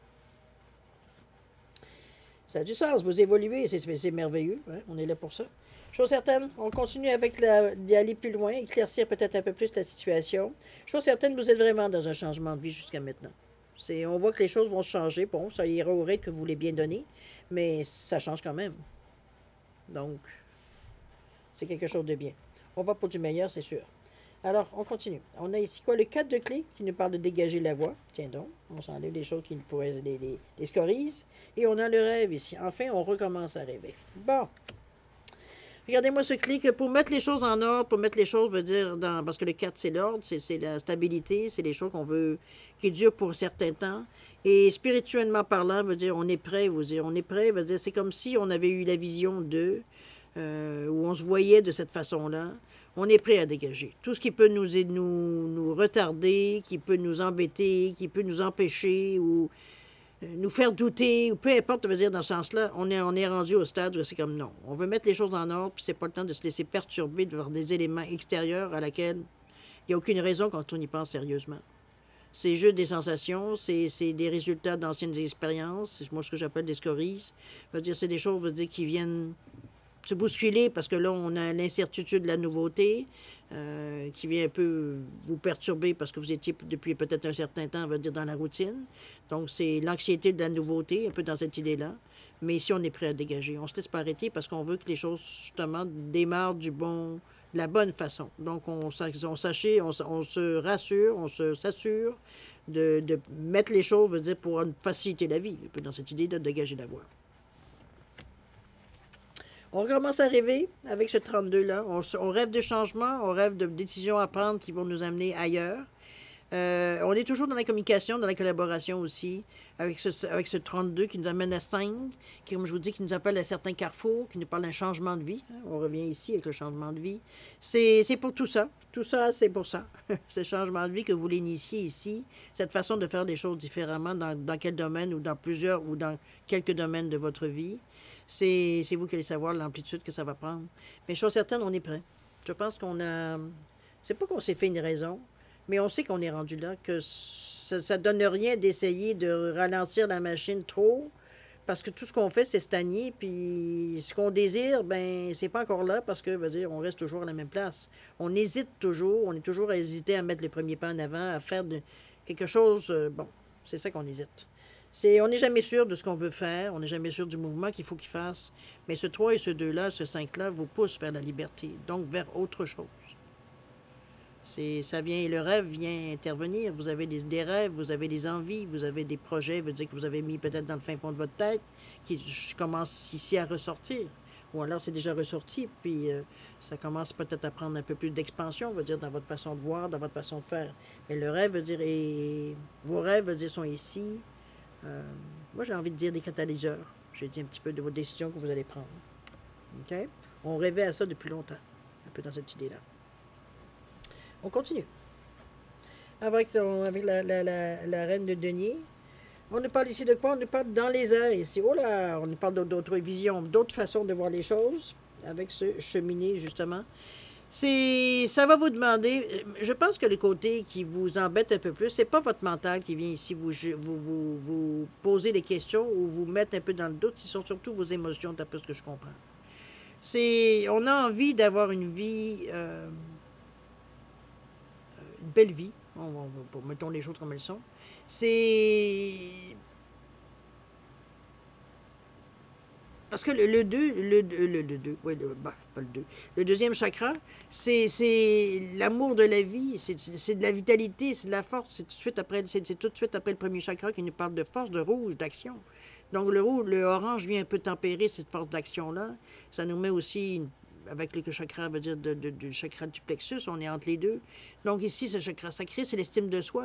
Speaker 1: Ça a du sens. Vous évoluez. C'est merveilleux. Hein? On est là pour ça. Chose certaine, on continue avec d'aller plus loin, éclaircir peut-être un peu plus la situation. Chose certaine, vous êtes vraiment dans un changement de vie jusqu'à maintenant. On voit que les choses vont changer. Bon, ça ira au rythme que vous voulez bien donner, mais ça change quand même. Donc, c'est quelque chose de bien. On va pour du meilleur, c'est sûr. Alors, on continue. On a ici quoi? Le 4 de clé qui nous parle de dégager la voie. Tiens donc, on s'enlève les choses qui pourraient les scories. Et on a le rêve ici. Enfin, on recommence à rêver. Bon. Regardez-moi ce clic. Pour mettre les choses en ordre, pour mettre les choses, veut dire, parce que le 4, c'est l'ordre, c'est la stabilité, c'est les choses qu'on veut, qui durent pour un certain temps. Et spirituellement parlant, veut dire, on est prêt, veut dire, on est prêt, veut dire, c'est comme si on avait eu la vision d'eux, où on se voyait de cette façon-là. On est prêt à dégager. Tout ce qui peut nous retarder, qui peut nous embêter, qui peut nous empêcher, ou nous faire douter, ou peu importe, veut dire, dans ce sens-là, on est rendu au stade où c'est comme non. On veut mettre les choses en ordre, puis c'est pas le temps de se laisser perturber par des éléments extérieurs à laquelle il n'y a aucune raison quand on y pense sérieusement. C'est juste des sensations, c'est des résultats d'anciennes expériences, c'est moi ce que j'appelle des scories. Veut dire, c'est des choses, veut dire, qui viennent se bousculer parce que là, on a l'incertitude de la nouveauté qui vient un peu vous perturber parce que vous étiez depuis peut-être un certain temps, on va dire, dans la routine. Donc, c'est l'anxiété de la nouveauté, un peu dans cette idée-là. Mais ici, on est prêt à dégager. On ne se laisse pas arrêter parce qu'on veut que les choses, justement, démarrent de la bonne façon. Donc, on se rassure, on s'assure de mettre les choses, veut dire, pour faciliter la vie, un peu dans cette idée de dégager la voie. On commence à rêver avec ce 32-là. On rêve de changement, on rêve de décisions à prendre qui vont nous amener ailleurs. On est toujours dans la communication, dans la collaboration aussi, avec ce 32 qui nous amène à 5, qui, comme je vous dis, qui nous appelle à certains carrefours, qui nous parle d'un changement de vie. On revient ici avec le changement de vie. C'est pour tout ça. Tout ça, c'est pour ça. Ce changement de vie que vous l'initiez ici, cette façon de faire des choses différemment dans quel domaine ou dans plusieurs ou dans quelques domaines de votre vie. C'est vous qui allez savoir l'amplitude que ça va prendre. Mais chose certaine, on est prêt. Je pense qu'on a... C'est pas qu'on s'est fait une raison, mais on sait qu'on est rendu là, que ça ne donne rien d'essayer de ralentir la machine trop, parce que tout ce qu'on fait, c'est stagner, puis ce qu'on désire, ben c'est pas encore là, parce que, veut dire, on reste toujours à la même place. On hésite toujours, on est toujours à hésiter à mettre les premiers pas en avant, à faire quelque chose... bon, c'est ça qu'on hésite. On n'est jamais sûr de ce qu'on veut faire, on n'est jamais sûr du mouvement qu'il faut qu'il fasse, mais ce 3 et ce 2-là, ce 5-là, vous poussent vers la liberté, donc vers autre chose. Le rêve vient intervenir, vous avez des rêves, vous avez des envies, vous avez des projets, veut dire que vous avez mis peut-être dans le fin fond de votre tête, qui commence ici à ressortir, ou alors c'est déjà ressorti, puis ça commence peut-être à prendre un peu plus d'expansion, veut dire, dans votre façon de voir, dans votre façon de faire. Mais le rêve veut dire, et vos rêves, veut dire, sont ici. Moi, j'ai envie de dire des catalyseurs. J'ai dit un petit peu de vos décisions que vous allez prendre. OK? On rêvait à ça depuis longtemps, un peu dans cette idée-là. On continue. Avec la reine de denier. On nous parle ici de quoi? On nous parle dans les airs ici. Oh là! On nous parle d'autres visions, d'autres façons de voir les choses avec ce cheminer, justement. Ça va vous demander, je pense que le côté qui vous embête un peu plus, c'est pas votre mental qui vient ici vous poser des questions ou vous mettre un peu dans le doute, ce sont surtout vos émotions, d'après ce que je comprends. On a envie d'avoir une vie, une belle vie, mettons les choses comme elles sont. Parce que le 2, oui, pas le 2. Le deuxième chakra, c'est l'amour de la vie, c'est de la vitalité, c'est de la force. C'est tout de suite après le premier chakra qui nous parle de force, de rouge, d'action. Donc, le orange vient un peu tempérer cette force d'action-là. Ça nous met aussi, avec le chakra, veut dire du chakra du plexus, on est entre les deux. Donc, ici, ce chakra sacré, c'est l'estime de soi,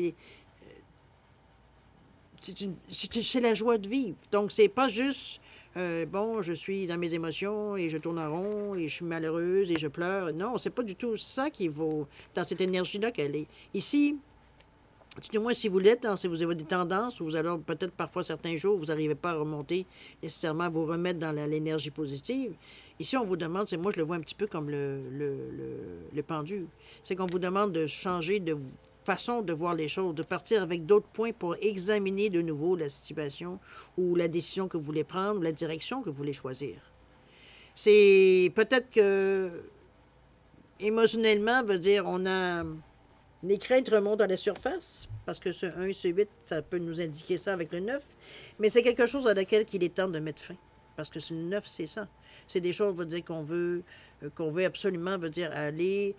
Speaker 1: c'est la joie de vivre. Donc, c'est pas juste, bon, je suis dans mes émotions et je tourne en rond et je suis malheureuse et je pleure. Non, c'est pas du tout ça qui vaut, dans cette énergie-là qu'elle est. Ici, du moins, si vous l'êtes, hein, si vous avez des tendances, vous allez peut-être parfois certains jours, vous n'arrivez pas à remonter nécessairement, à vous remettre dans l'énergie positive. Ici, on vous demande, moi je le vois un petit peu comme le pendule, c'est qu'on vous demande de changer de façon de voir les choses, de partir avec d'autres points pour examiner de nouveau la situation ou la décision que vous voulez prendre ou la direction que vous voulez choisir. C'est peut-être que émotionnellement, veut dire, on a... Les craintes remontent à la surface, parce que ce 1 et ce 8, ça peut nous indiquer ça avec le 9, mais c'est quelque chose à laquelle il est temps de mettre fin, parce que le 9, c'est ça. C'est des choses, veut dire, qu'on veut absolument, veut dire, aller...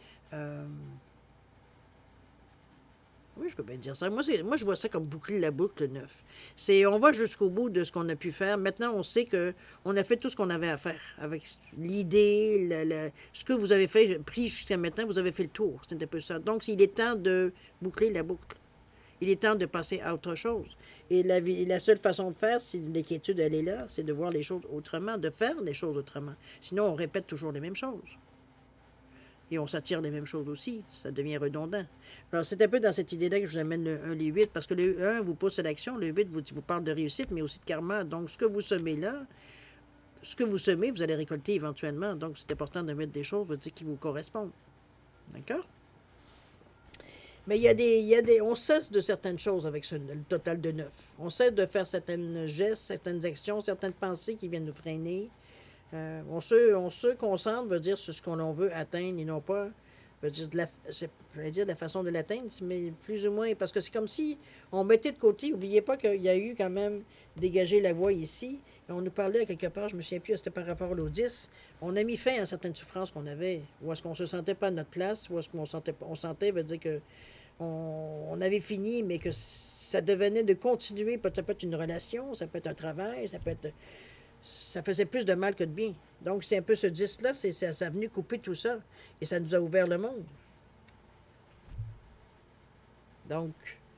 Speaker 1: Oui, je peux bien dire ça. Moi, je vois ça comme boucler la boucle, le 9. On va jusqu'au bout de ce qu'on a pu faire. Maintenant, on sait qu'on a fait tout ce qu'on avait à faire. Avec l'idée, ce que vous avez fait, pris jusqu'à maintenant, vous avez fait le tour. C'est un peu ça. Donc, il est temps de boucler la boucle. Il est temps de passer à autre chose. Et la seule façon de faire, si l'inquiétude, elle est là, c'est de voir les choses autrement, de faire les choses autrement. Sinon, on répète toujours les mêmes choses. Et on s'attire les mêmes choses aussi. Ça devient redondant. Alors, c'est un peu dans cette idée-là que je vous amène le 1, les 8, parce que le 1 vous pousse à l'action, le 8 vous parle de réussite, mais aussi de karma. Donc, ce que vous semez là, ce que vous semez, vous allez récolter éventuellement. Donc, c'est important de mettre des choses, qui vous correspondent. D'accord? Mais on cesse de certaines choses avec le total de 9. On cesse de faire certaines gestes, certaines actions, certaines pensées qui viennent nous freiner. On se concentre, veut dire, sur ce qu'on veut atteindre et non pas, veut dire, de la façon de l'atteindre, mais plus ou moins, parce que c'est comme si on mettait de côté, n'oubliez pas qu'il y a eu quand même dégagé la voie ici, et on nous parlait à quelque part, je me souviens plus, c'était par rapport au 10, on a mis fin à certaines souffrances qu'on avait, ou est-ce qu'on se sentait pas à notre place, ou est-ce qu'on sentait, veut dire que on avait fini, mais que ça devenait de continuer, ça peut être une relation, ça peut être un travail, ça faisait plus de mal que de bien. Donc, c'est un peu ce 10-là, ça a venu couper tout ça. Et ça nous a ouvert le monde. Donc,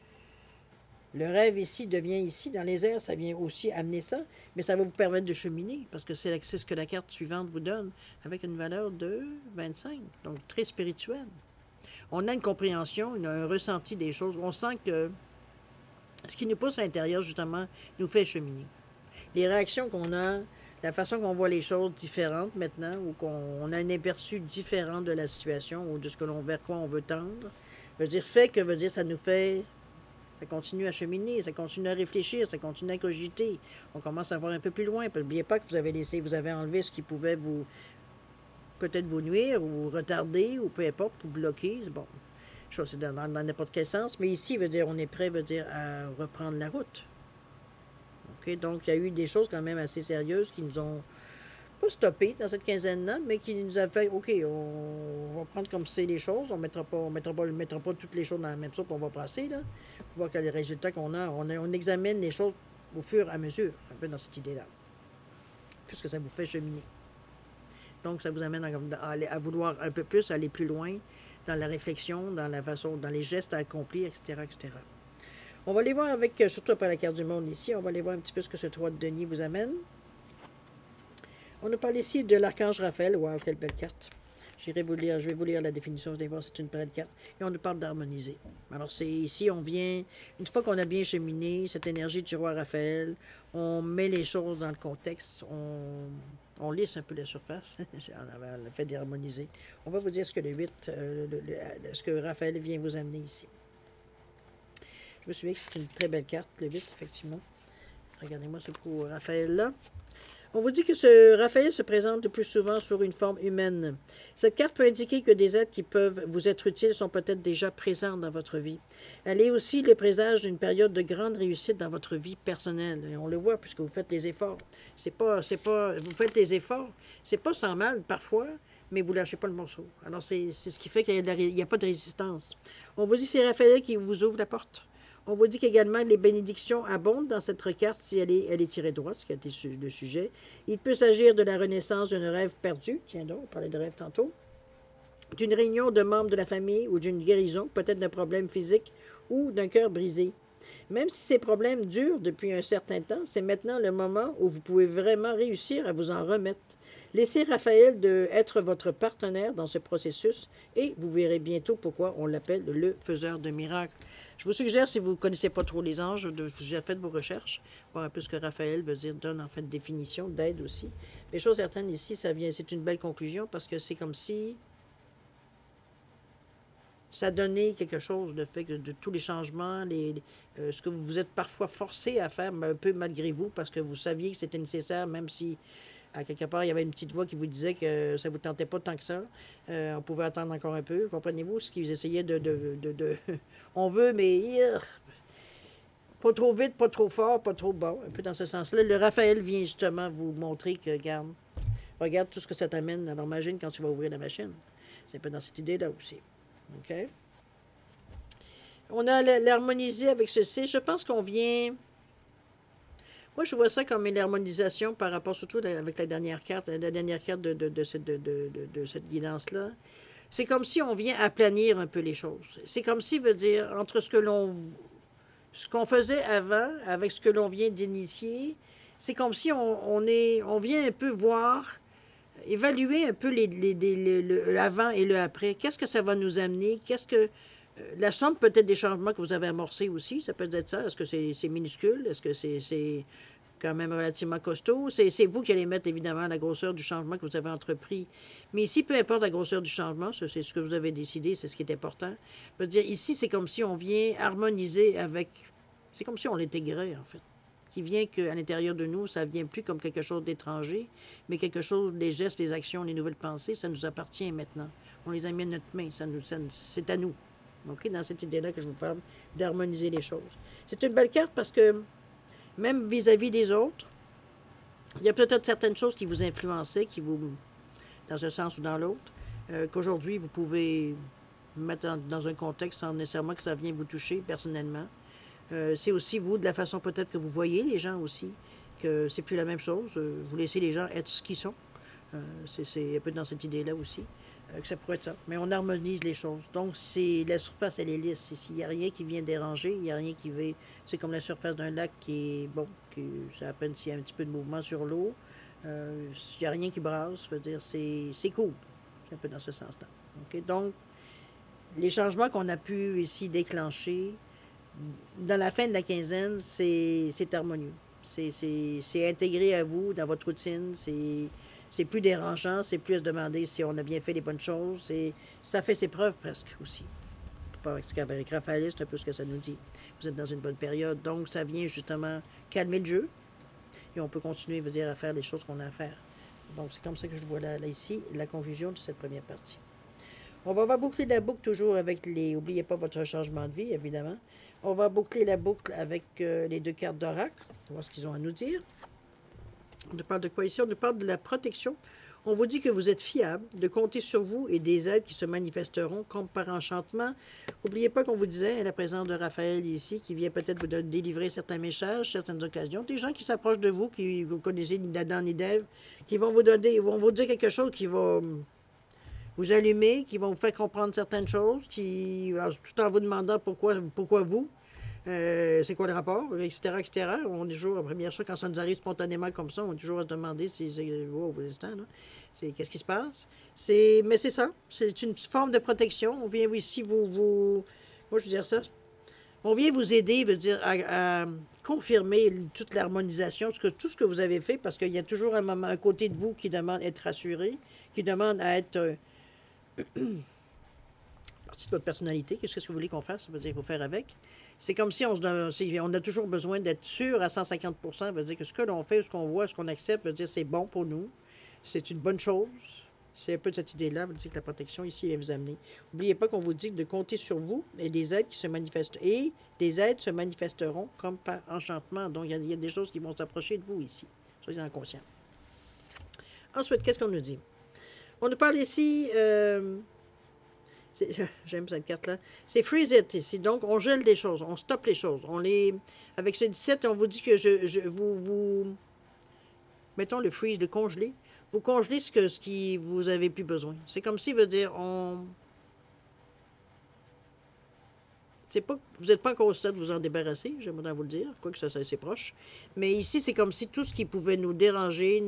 Speaker 1: le rêve ici devient ici, dans les airs, ça vient aussi amener ça, mais ça va vous permettre de cheminer, parce que c'est ce que la carte suivante vous donne, avec une valeur de 25, donc très spirituelle. On a une compréhension, on a un ressenti des choses, on sent que ce qui nous pousse à l'intérieur, justement, nous fait cheminer. Les réactions qu'on a, la façon qu'on voit les choses différentes maintenant, ou qu'on a un aperçu différent de la situation, ou de ce que vers quoi on veut tendre, veut dire, ça nous fait, ça continue à cheminer, ça continue à réfléchir, ça continue à cogiter. On commence à voir un peu plus loin. N'oubliez pas que vous avez enlevé ce qui pouvait peut-être vous nuire, ou vous retarder, ou peu importe, vous bloquer. Bon, c'est dans n'importe quel sens, mais ici, veut dire, on est prêt, à reprendre la route. Okay, donc, il y a eu des choses quand même assez sérieuses qui nous ont pas stoppé dans cette quinzaine-là, mais qui nous a fait, OK, on va prendre comme c'est les choses, on mettra pas toutes les choses dans la même soupe, on va passer, là, pour voir quel est le résultat qu'on a. On examine les choses au fur et à mesure, un peu dans cette idée-là, puisque ça vous fait cheminer. Donc, ça vous amène à vouloir un peu plus aller plus loin dans la réflexion, dans la façon, dans les gestes à accomplir, etc., etc. On va aller voir surtout après la carte du monde ici, on va aller voir un petit peu ce que ce 3 de denier vous amène. On nous parle ici de l'archange Raphaël. Wow, quelle belle carte. Je vais vous lire la définition, vous allez voir, c'est une belle carte. Et on nous parle d'harmoniser. Alors, c'est ici, on vient, une fois qu'on a bien cheminé, cette énergie du roi Raphaël, on met les choses dans le contexte, on lisse un peu la surface, le fait d'harmoniser. On va vous dire ce que le 8, ce que Raphaël vient vous amener ici. Je me souviens que c'est une très belle carte, le 8, effectivement. Regardez-moi ce coup Raphaël-là. On vous dit que ce Raphaël se présente le plus souvent sur une forme humaine. Cette carte peut indiquer que des êtres qui peuvent vous être utiles sont peut-être déjà présents dans votre vie. Elle est aussi le présage d'une période de grande réussite dans votre vie personnelle. Et on le voit puisque vous faites les efforts. Vous faites les efforts. C'est pas sans mal parfois, mais vous ne lâchez pas le morceau. Alors, c'est ce qui fait qu'il n'y a pas de résistance. On vous dit que c'est Raphaël qui vous ouvre la porte. On vous dit qu'également les bénédictions abondent dans cette carte si elle est tirée droite, ce qui a été le sujet. Il peut s'agir de la renaissance d'un rêve perdu. Tiens donc, on parlait de rêve tantôt. D'une réunion de membres de la famille ou d'une guérison, peut-être d'un problème physique ou d'un cœur brisé. Même si ces problèmes durent depuis un certain temps, c'est maintenant le moment où vous pouvez vraiment réussir à vous en remettre. Laissez Raphaël être votre partenaire dans ce processus et vous verrez bientôt pourquoi on l'appelle le faiseur de miracles. Je vous suggère, si vous ne connaissez pas trop les anges, de faites vos recherches, voir un peu ce que Raphaël veut dire, donne en fait définition, d'aide aussi. Mais chose certaine ici, c'est une belle conclusion parce que c'est comme si ça donnait quelque chose, le fait que de tous les changements, ce que vous êtes parfois forcé à faire, un peu malgré vous, parce que vous saviez que c'était nécessaire, même si, à quelque part, il y avait une petite voix qui vous disait que ça ne vous tentait pas tant que ça. On pouvait attendre encore un peu, comprenez-vous, ce qu'ils essayaient on veut, mais pas trop vite, pas trop fort, pas trop bon, un peu dans ce sens-là. Le Raphaël vient justement vous montrer que, regarde tout ce que ça t'amène. Alors imagine quand tu vas ouvrir la machine. C'est un peu dans cette idée-là aussi. OK? On a l'harmonisé avec ceci. Je pense qu'on vient... Moi, je vois ça comme une harmonisation par rapport surtout avec la dernière carte de cette guidance-là. C'est comme si on vient aplanir un peu les choses. C'est comme si, veut dire, entre ce qu'on faisait avant, avec ce que l'on vient d'initier, c'est comme si on vient un peu voir, évaluer un peu l'avant et le après. Qu'est-ce que ça va nous amener? La somme peut-être des changements que vous avez amorcés aussi, ça peut être ça. Est-ce que c'est minuscule? Est-ce que c'est quand même relativement costaud? C'est vous qui allez mettre évidemment la grosseur du changement que vous avez entrepris. Mais ici, peu importe la grosseur du changement, c'est ce que vous avez décidé, c'est ce qui est important. Je veux dire, ici, c'est comme si on vient harmoniser avec... C'est comme si on l'intégrait, en fait. Qui vient qu'à l'intérieur de nous, ça ne vient plus comme quelque chose d'étranger, mais quelque chose, les gestes, les actions, les nouvelles pensées, ça nous appartient maintenant. On les a mis à notre main, c'est à nous. OK? Dans cette idée-là que je vous parle, d'harmoniser les choses. C'est une belle carte parce que, même vis-à-vis des autres, il y a peut-être certaines choses qui vous influençaient, dans un sens ou dans l'autre, qu'aujourd'hui, vous pouvez mettre dans un contexte sans nécessairement que ça vienne vous toucher personnellement. C'est aussi, vous, de la façon peut-être que vous voyez les gens aussi, que c'est plus la même chose. Vous laissez les gens être ce qu'ils sont. C'est un peu dans cette idée-là aussi, que ça pourrait être ça. Mais on harmonise les choses. Donc, la surface, elle est lisse ici. Il n'y a rien qui vient déranger, il n'y a rien qui va... C'est comme la surface d'un lac qui est, bon, c'est à peine s'il y a un petit peu de mouvement sur l'eau. Il n'y a rien qui brasse, je veux dire, c'est cool. C'est un peu dans ce sens-là. Okay? Donc, les changements qu'on a pu ici déclencher, dans la fin de la quinzaine, c'est harmonieux. C'est intégré à vous, dans votre routine. C'est plus dérangeant, c'est plus à se demander si on a bien fait les bonnes choses. Ça fait ses preuves presque aussi. Avec Raphaël, c'est un peu ce que ça nous dit. Vous êtes dans une bonne période, donc ça vient justement calmer le jeu. Et on peut continuer, veut dire, à faire les choses qu'on a à faire. Donc c'est comme ça que je vois là ici, la conclusion de cette première partie. On va boucler la boucle toujours avec N'oubliez pas votre changement de vie, évidemment. On va boucler la boucle avec les deux cartes d'oracle. On va voir ce qu'ils ont à nous dire. On nous parle de quoi ici? On nous parle de la protection. On vous dit que vous êtes fiable, de compter sur vous et des aides qui se manifesteront comme par enchantement. N'oubliez pas qu'on vous disait, la présence de Raphaël ici, qui vient peut-être vous délivrer certains messages, certaines occasions. Des gens qui s'approchent de vous, qui vous connaissez ni d'Adam ni d'Ève, qui vont vous dire quelque chose qui va vous allumer, qui vont vous faire comprendre certaines choses, tout en vous demandant pourquoi vous, c'est quoi le rapport, etc., etc. On est toujours, la première chose, quand ça nous arrive spontanément comme ça, on est toujours à se demander qu'est-ce qui se passe. Mais c'est ça, c'est une forme de protection. On vient ici moi je veux dire ça, on vient vous aider, veut dire, à confirmer toute l'harmonisation, tout ce que vous avez fait, parce qu'il y a toujours un côté de vous qui demande à être rassuré, qui demande à être... partie de votre personnalité, qu'est-ce que vous voulez qu'on fasse? Ça veut dire qu'il faut faire avec. C'est comme si on a toujours besoin d'être sûr à 150%, ça veut dire que ce que l'on fait, ce qu'on voit, ce qu'on accepte, veut dire c'est bon pour nous, c'est une bonne chose. C'est un peu de cette idée-là, veut dire que la protection ici vient vous amener. N'oubliez pas qu'on vous dit de compter sur vous et des aides qui se manifestent. Et des aides se manifesteront comme par enchantement. Donc, il y a des choses qui vont s'approcher de vous ici. Soyez-en conscients. Ensuite, qu'est-ce qu'on nous dit? On nous parle ici... J'aime cette carte-là. C'est freeze it ici. Donc, on gèle des choses, on stoppe les choses. Avec ce 17, on vous dit que vous mettons le freeze, le congeler. Vous congelez ce qui vous avez plus besoin. C'est comme si, veut dire, c'est pas, vous n'êtes pas encore au stade de vous en débarrasser, j'aimerais vous le dire, quoique ça c'est assez proche. Mais ici, c'est comme si tout ce qui pouvait nous déranger,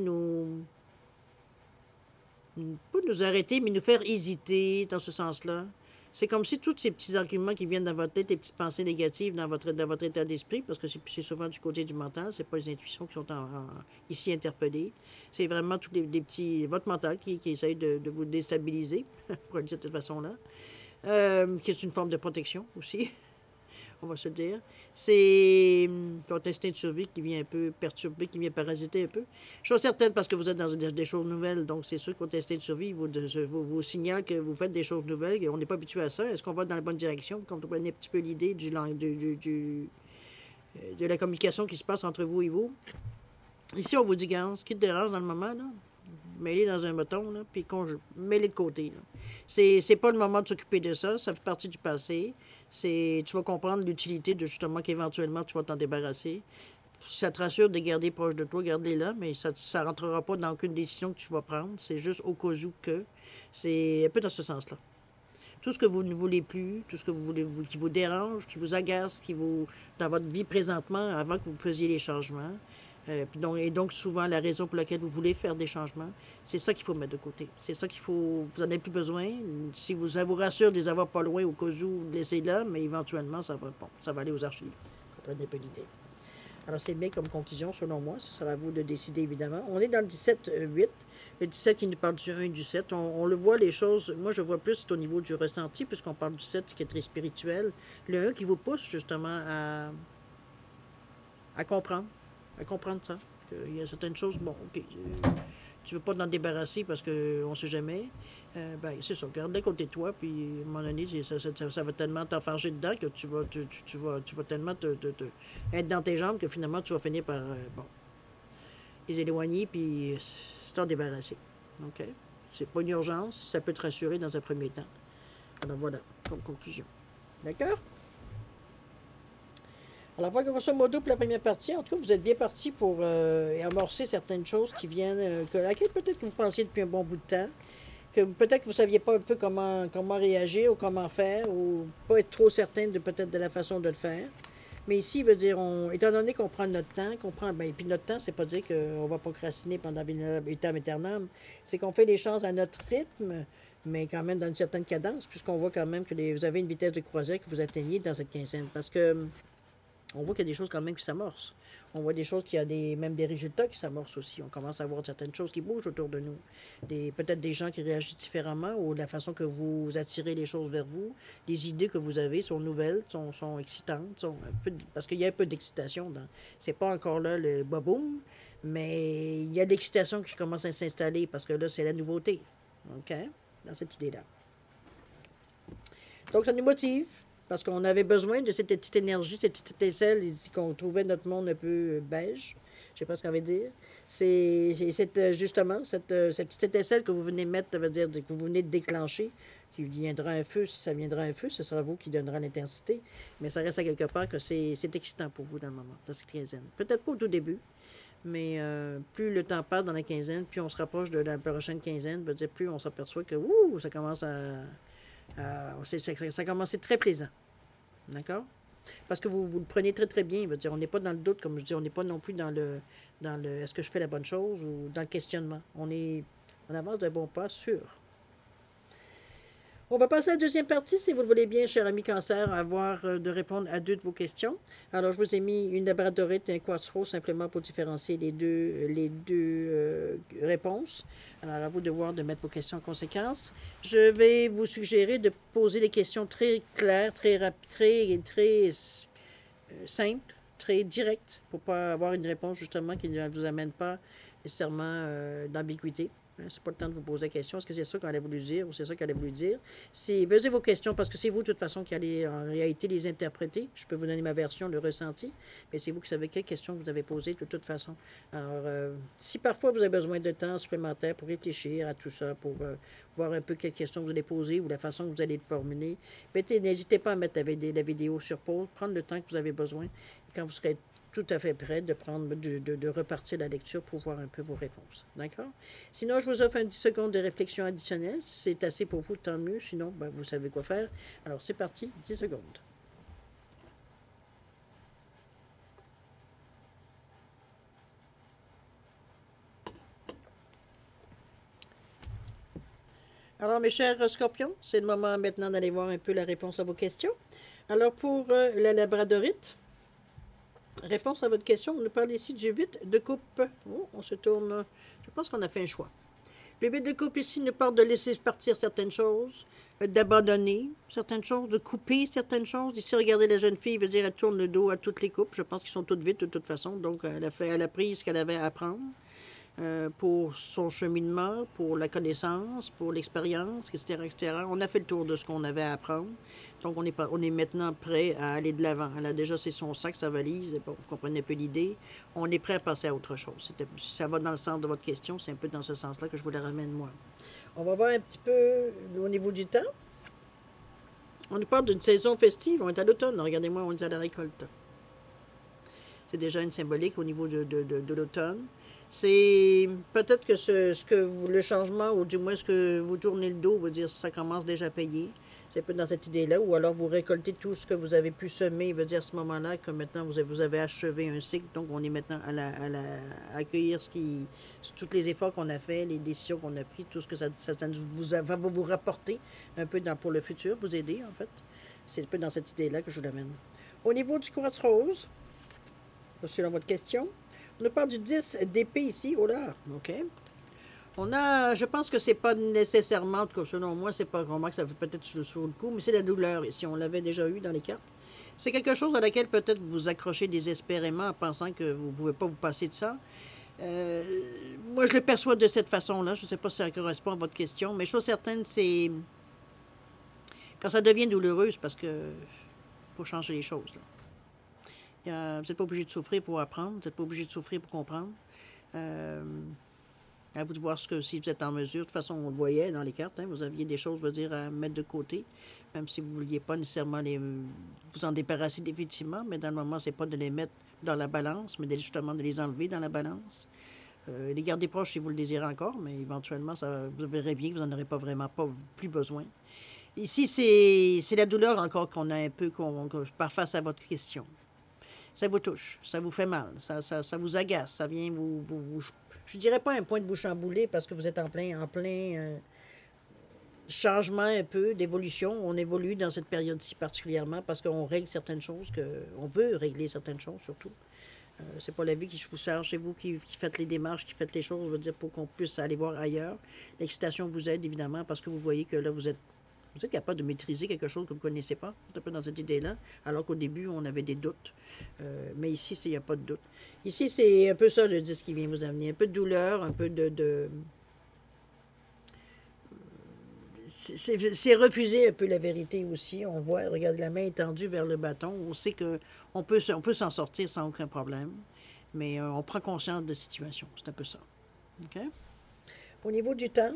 Speaker 1: pas nous arrêter, mais nous faire hésiter dans ce sens-là. C'est comme si tous ces petits arguments qui viennent dans votre tête, les petites pensées négatives dans votre état d'esprit, parce que c'est souvent du côté du mental, c'est pas les intuitions qui sont ici interpellées. C'est vraiment tous les petits, votre mental qui essaye de vous déstabiliser, pour le dire de cette façon-là, qui est une forme de protection aussi. On va se dire. C'est votre instinct de survie qui vient un peu perturber, qui vient parasiter un peu. Chose certaine, parce que vous êtes dans des choses nouvelles, donc c'est sûr que votre instinct de survie vous signale que vous faites des choses nouvelles et on n'est pas habitué à ça. Est-ce qu'on va dans la bonne direction? Vous comprenez un petit peu l'idée de la communication qui se passe entre vous et vous. Ici, on vous dit, Gans, ce qui te dérange dans le moment, là, mets-les dans un bâton, là, puis mets-les de côté. C'est pas le moment de s'occuper de ça, ça fait partie du passé. Tu vas comprendre l'utilité de justement qu'éventuellement tu vas t'en débarrasser. Si ça te rassure de garder proche de toi, garde-les là, mais ça ne rentrera pas dans aucune décision que tu vas prendre. C'est juste au cas où que. C'est un peu dans ce sens-là. Tout ce que vous ne voulez plus, tout ce que vous voulez, qui vous dérange, qui vous agace, dans votre vie présentement, avant que vous faisiez les changements. Et donc, souvent, la raison pour laquelle vous voulez faire des changements, c'est ça qu'il faut mettre de côté. C'est ça qu'il faut. Vous n'en avez plus besoin. Si ça vous rassure de les avoir pas loin au cas où, laissez là, mais éventuellement, ça va aller aux archives. Contre l'idée. Alors, c'est bien comme conclusion, selon moi. Ce sera à vous de décider, évidemment. On est dans le 17-8. Le 17 qui nous parle du 1 et du 7. On le voit, les choses. Moi, je vois plus, c'est au niveau du ressenti, puisqu'on parle du 7 qui est très spirituel. Le 1 qui vous pousse, justement, à comprendre. À comprendre ça. Il y a certaines choses, bon, ok, tu veux pas t'en débarrasser parce qu'on ne sait jamais. Ben, c'est ça, garde-les à côté de toi, puis à un moment donné, ça va tellement t'enfarger dedans que tu vas tellement être dans tes jambes que finalement, tu vas finir par, les éloigner, puis t'en débarrasser. OK? C'est pas une urgence, ça peut te rassurer dans un premier temps. Alors voilà, comme conclusion. D'accord? Alors, grosso modo, pour la première partie, en tout cas, vous êtes bien parti pour amorcer certaines choses qui viennent, laquelle peut-être que vous pensiez depuis un bon bout de temps, que peut-être que vous ne saviez pas un peu comment réagir ou comment faire, ou pas être trop certain peut-être de la façon de le faire. Mais ici, il veut dire, étant donné qu'on prend notre temps, puis notre temps, c'est pas dire qu'on va procrastiner pendant vitam aeternam, c'est qu'on fait les choses à notre rythme, mais quand même dans une certaine cadence, puisqu'on voit quand même que vous avez une vitesse de croisière que vous atteignez dans cette quinzaine. Parce que on voit qu'il y a des choses quand même qui s'amorcent. On voit des choses qui a même des résultats qui s'amorcent aussi. On commence à voir certaines choses qui bougent autour de nous. Peut-être des gens qui réagissent différemment ou la façon que vous attirez les choses vers vous. Les idées que vous avez sont nouvelles, sont excitantes, parce qu'il y a un peu d'excitation. C'est pas encore là le boboum, mais il y a de l'excitation qui commence à s'installer parce que là, c'est la nouveauté. OK? Dans cette idée-là. Donc, ça nous motive. Parce qu'on avait besoin de cette petite énergie, cette petite étincelle qu'on trouvait notre monde un peu beige. Je ne sais pas ce qu'on veut dire. C'est justement cette petite étincelle que vous venez mettre, ça veut dire que vous venez de déclencher, qui viendra un feu. Si ça viendra un feu, ce sera vous qui donnera l'intensité. Mais ça reste à quelque part que c'est excitant pour vous dans le moment, dans cette quinzaine. Peut-être pas au tout début, mais plus le temps passe dans la quinzaine, plus on se rapproche de la prochaine quinzaine, veut dire plus on s'aperçoit que ça commence ça commence à être très plaisant. D'accord? Parce que vous le prenez très, très bien. On n'est pas dans le doute, comme je dis, on n'est pas non plus dans le est-ce que je fais la bonne chose ou dans le questionnement. On avance d'un bon pas sûr. On va passer à la deuxième partie, si vous le voulez bien, cher ami Cancer, de répondre à 2 de vos questions. Alors, je vous ai mis une labradorite et un quartz simplement pour différencier les deux réponses. Alors, à vous de voir de mettre vos questions en conséquence. Je vais vous suggérer de poser des questions très claires, très rapides, très simples, très directes, pour ne pas avoir une réponse, justement, qui ne vous amène pas nécessairement d'ambiguïté. Hein, c'est pas le temps de vous poser la question. Est-ce que c'est ça qu'elle a voulu dire ou c'est ça qu'elle a voulu dire? Posez vos questions parce que c'est vous, de toute façon, qui allez en réalité les interpréter. Je peux vous donner ma version, le ressenti, mais c'est vous qui savez quelles questions vous avez posées de toute façon. Alors, si parfois vous avez besoin de temps supplémentaire pour réfléchir à tout ça, pour voir un peu quelles questions vous allez poser ou la façon que vous allez le formuler, n'hésitez pas à mettre la vidéo sur pause, prendre le temps que vous avez besoin. Quand vous serez tout à fait prêt de repartir la lecture pour voir un peu vos réponses. D'accord? Sinon, je vous offre un 10 secondes de réflexion additionnelle. Si c'est assez pour vous, tant mieux. Sinon, ben, vous savez quoi faire. Alors, c'est parti, 10 secondes. Alors, mes chers scorpions, c'est le moment maintenant d'aller voir un peu la réponse à vos questions. Alors, pour la labradorite, réponse à votre question, on nous parle ici du 8 de coupe. Oh, on se tourne. Je pense qu'on a fait un choix. Le 8 de coupe ici nous parle de laisser partir certaines choses, d'abandonner certaines choses, de couper certaines choses. Ici, regardez la jeune fille, veut dire elle tourne le dos à toutes les coupes. Je pense qu'ils sont toutes vides de toute façon. Donc, elle a pris ce qu'elle avait à apprendre. Pour son cheminement, pour la connaissance, pour l'expérience, etc., etc. On a fait le tour de ce qu'on avait à apprendre. Donc, on est maintenant prêt à aller de l'avant. Elle a déjà son sac, sa valise. Bon, vous comprenez un peu l'idée. On est prêt à passer à autre chose. Ça va dans le sens de votre question. C'est un peu dans ce sens-là que je vous la ramène, moi. On va voir un petit peu au niveau du temps. On nous parle d'une saison festive. On est à l'automne. Regardez-moi, on est à la récolte. C'est déjà une symbolique au niveau de l'automne. C'est peut-être que le changement, ou du moins ce que vous tournez le dos, veut dire que ça commence déjà à payer. C'est un peu dans cette idée-là. Ou alors vous récoltez tout ce que vous avez pu semer, veut dire à ce moment-là que maintenant vous avez achevé un cycle. Donc on est maintenant à accueillir tous les efforts qu'on a fait, les décisions qu'on a prises, tout ce que ça va vous rapporter un peu pour le futur, vous aider en fait. C'est un peu dans cette idée-là que je vous l'amène. Au niveau du quartz rose, selon votre question, on nous parle du 10 d'épée ici. Oh là, OK. Je pense que c'est pas nécessairement, en tout cas, selon moi, c'est pas vraiment que ça fait peut-être sur le coup, mais c'est la douleur ici. On l'avait déjà eu dans les cartes. C'est quelque chose dans laquelle peut-être vous vous accrochez désespérément en pensant que vous ne pouvez pas vous passer de ça. Moi, je le perçois de cette façon-là. Je ne sais pas si ça correspond à votre question, mais chose certaine, c'est quand ça devient douloureux, c'est parce que faut changer les choses, là. Vous n'êtes pas obligé de souffrir pour apprendre. Vous n'êtes pas obligé de souffrir pour comprendre. À vous de voir si vous êtes en mesure. De toute façon, on le voyait dans les cartes. Hein, vous aviez des choses, je veux dire, à mettre de côté. Même si vous ne vouliez pas nécessairement vous en débarrasser définitivement. Mais dans le moment, ce n'est pas de les mettre dans la balance, mais justement de les enlever dans la balance. Les garder proches si vous le désirez encore. Mais éventuellement, vous verrez bien que vous n'en aurez pas vraiment plus besoin. Ici, c'est la douleur encore qu'on a un peu, par face à votre question. Ça vous touche, ça vous fait mal, ça vous agace, ça vient je dirais pas un point de vous chambouler parce que vous êtes en plein changement un peu, d'évolution. On évolue dans cette période-ci particulièrement parce qu'on règle certaines choses, on veut régler certaines choses surtout. C'est pas la vie qui vous charge, c'est vous qui faites les démarches, qui faites les choses, je veux dire, pour qu'on puisse aller voir ailleurs. L'excitation vous aide évidemment parce que vous voyez que là, vous êtes capable de maîtriser quelque chose que vous ne connaissez pas. C'est un peu dans cette idée-là. Alors qu'au début, on avait des doutes. Mais ici, il n'y a pas de doute. Ici, c'est un peu ça, le 10 qui vient vous amener. Un peu de douleur, un peu c'est refuser un peu la vérité aussi. On voit, regarde, la main étendue vers le bâton. On sait qu'on peut s'en sortir sans aucun problème. Mais on prend conscience de la situation. C'est un peu ça. OK? Au niveau du temps,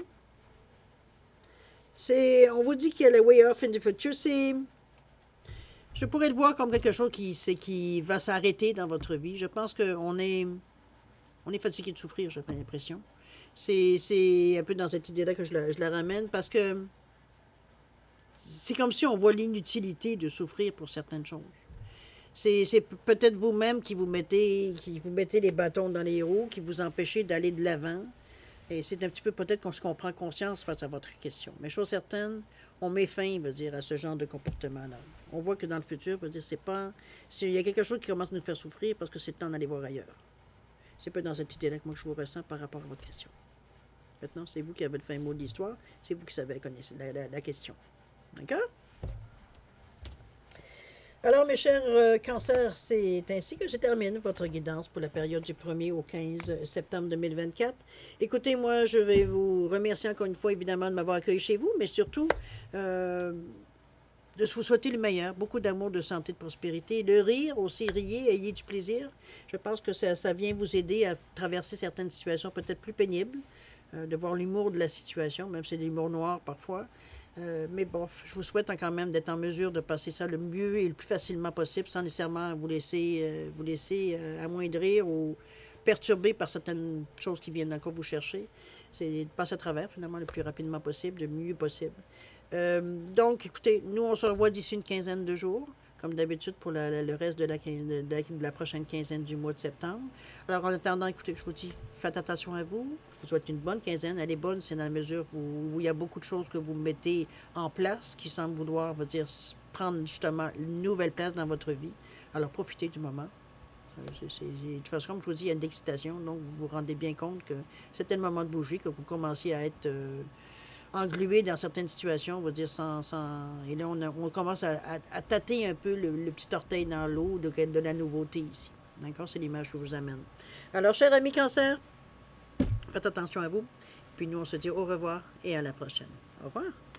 Speaker 1: on vous dit qu'il y a le way off in the future. Je pourrais le voir comme quelque chose qui va s'arrêter dans votre vie. Je pense qu'on est fatigué de souffrir, j'ai l'impression. C'est un peu dans cette idée-là que je la ramène parce que c'est comme si on voit l'inutilité de souffrir pour certaines choses. C'est peut-être vous-même qui vous mettez les bâtons dans les roues, qui vous empêchez d'aller de l'avant. Et c'est un petit peu peut-être qu'on prend conscience face à votre question. Mais chose certaine, on met fin, veut dire, à ce genre de comportement-là. On voit que dans le futur, veut dire, il y a quelque chose qui commence à nous faire souffrir parce que c'est le temps d'aller voir ailleurs. C'est pas dans cette idée-là que moi je vous ressens par rapport à votre question. Maintenant, c'est vous qui avez le fin mot de l'histoire, c'est vous qui savez la question. D'accord? Alors, mes chers cancers, c'est ainsi que je termine votre guidance pour la période du 1er au 15 septembre 2024. Écoutez, moi, je vais vous remercier encore une fois, évidemment, de m'avoir accueilli chez vous, mais surtout de vous souhaiter le meilleur, beaucoup d'amour, de santé, de prospérité, de rire aussi, riez, ayez du plaisir. Je pense que ça vient vous aider à traverser certaines situations peut-être plus pénibles, de voir l'humour de la situation, même si c'est de l'humour noir parfois. Mais bon, je vous souhaite quand même d'être en mesure de passer ça le mieux et le plus facilement possible, sans nécessairement vous laisser amoindrir ou perturber par certaines choses qui viennent encore vous chercher. C'est de passer à travers, finalement, le plus rapidement possible, le mieux possible. Donc, écoutez, nous, on se revoit d'ici une quinzaine de jours, comme d'habitude pour le reste de la prochaine quinzaine du mois de septembre. Alors, en attendant, écoutez, je vous dis, faites attention à vous. Je vous souhaite une bonne quinzaine. Elle est bonne, c'est dans la mesure où il y a beaucoup de choses que vous mettez en place qui semblent vouloir, dire, prendre justement une nouvelle place dans votre vie. Alors, profitez du moment. De toute façon, comme je vous dis, il y a une excitation, donc vous vous rendez bien compte que c'était le moment de bouger, que vous commenciez à être englué dans certaines situations, on va dire, et là, on commence à tâter un peu le petit orteil dans l'eau de la nouveauté ici. D'accord? C'est l'image que je vous amène. Alors, chers amis cancer, faites attention à vous. Puis nous, on se dit au revoir et à la prochaine. Au revoir.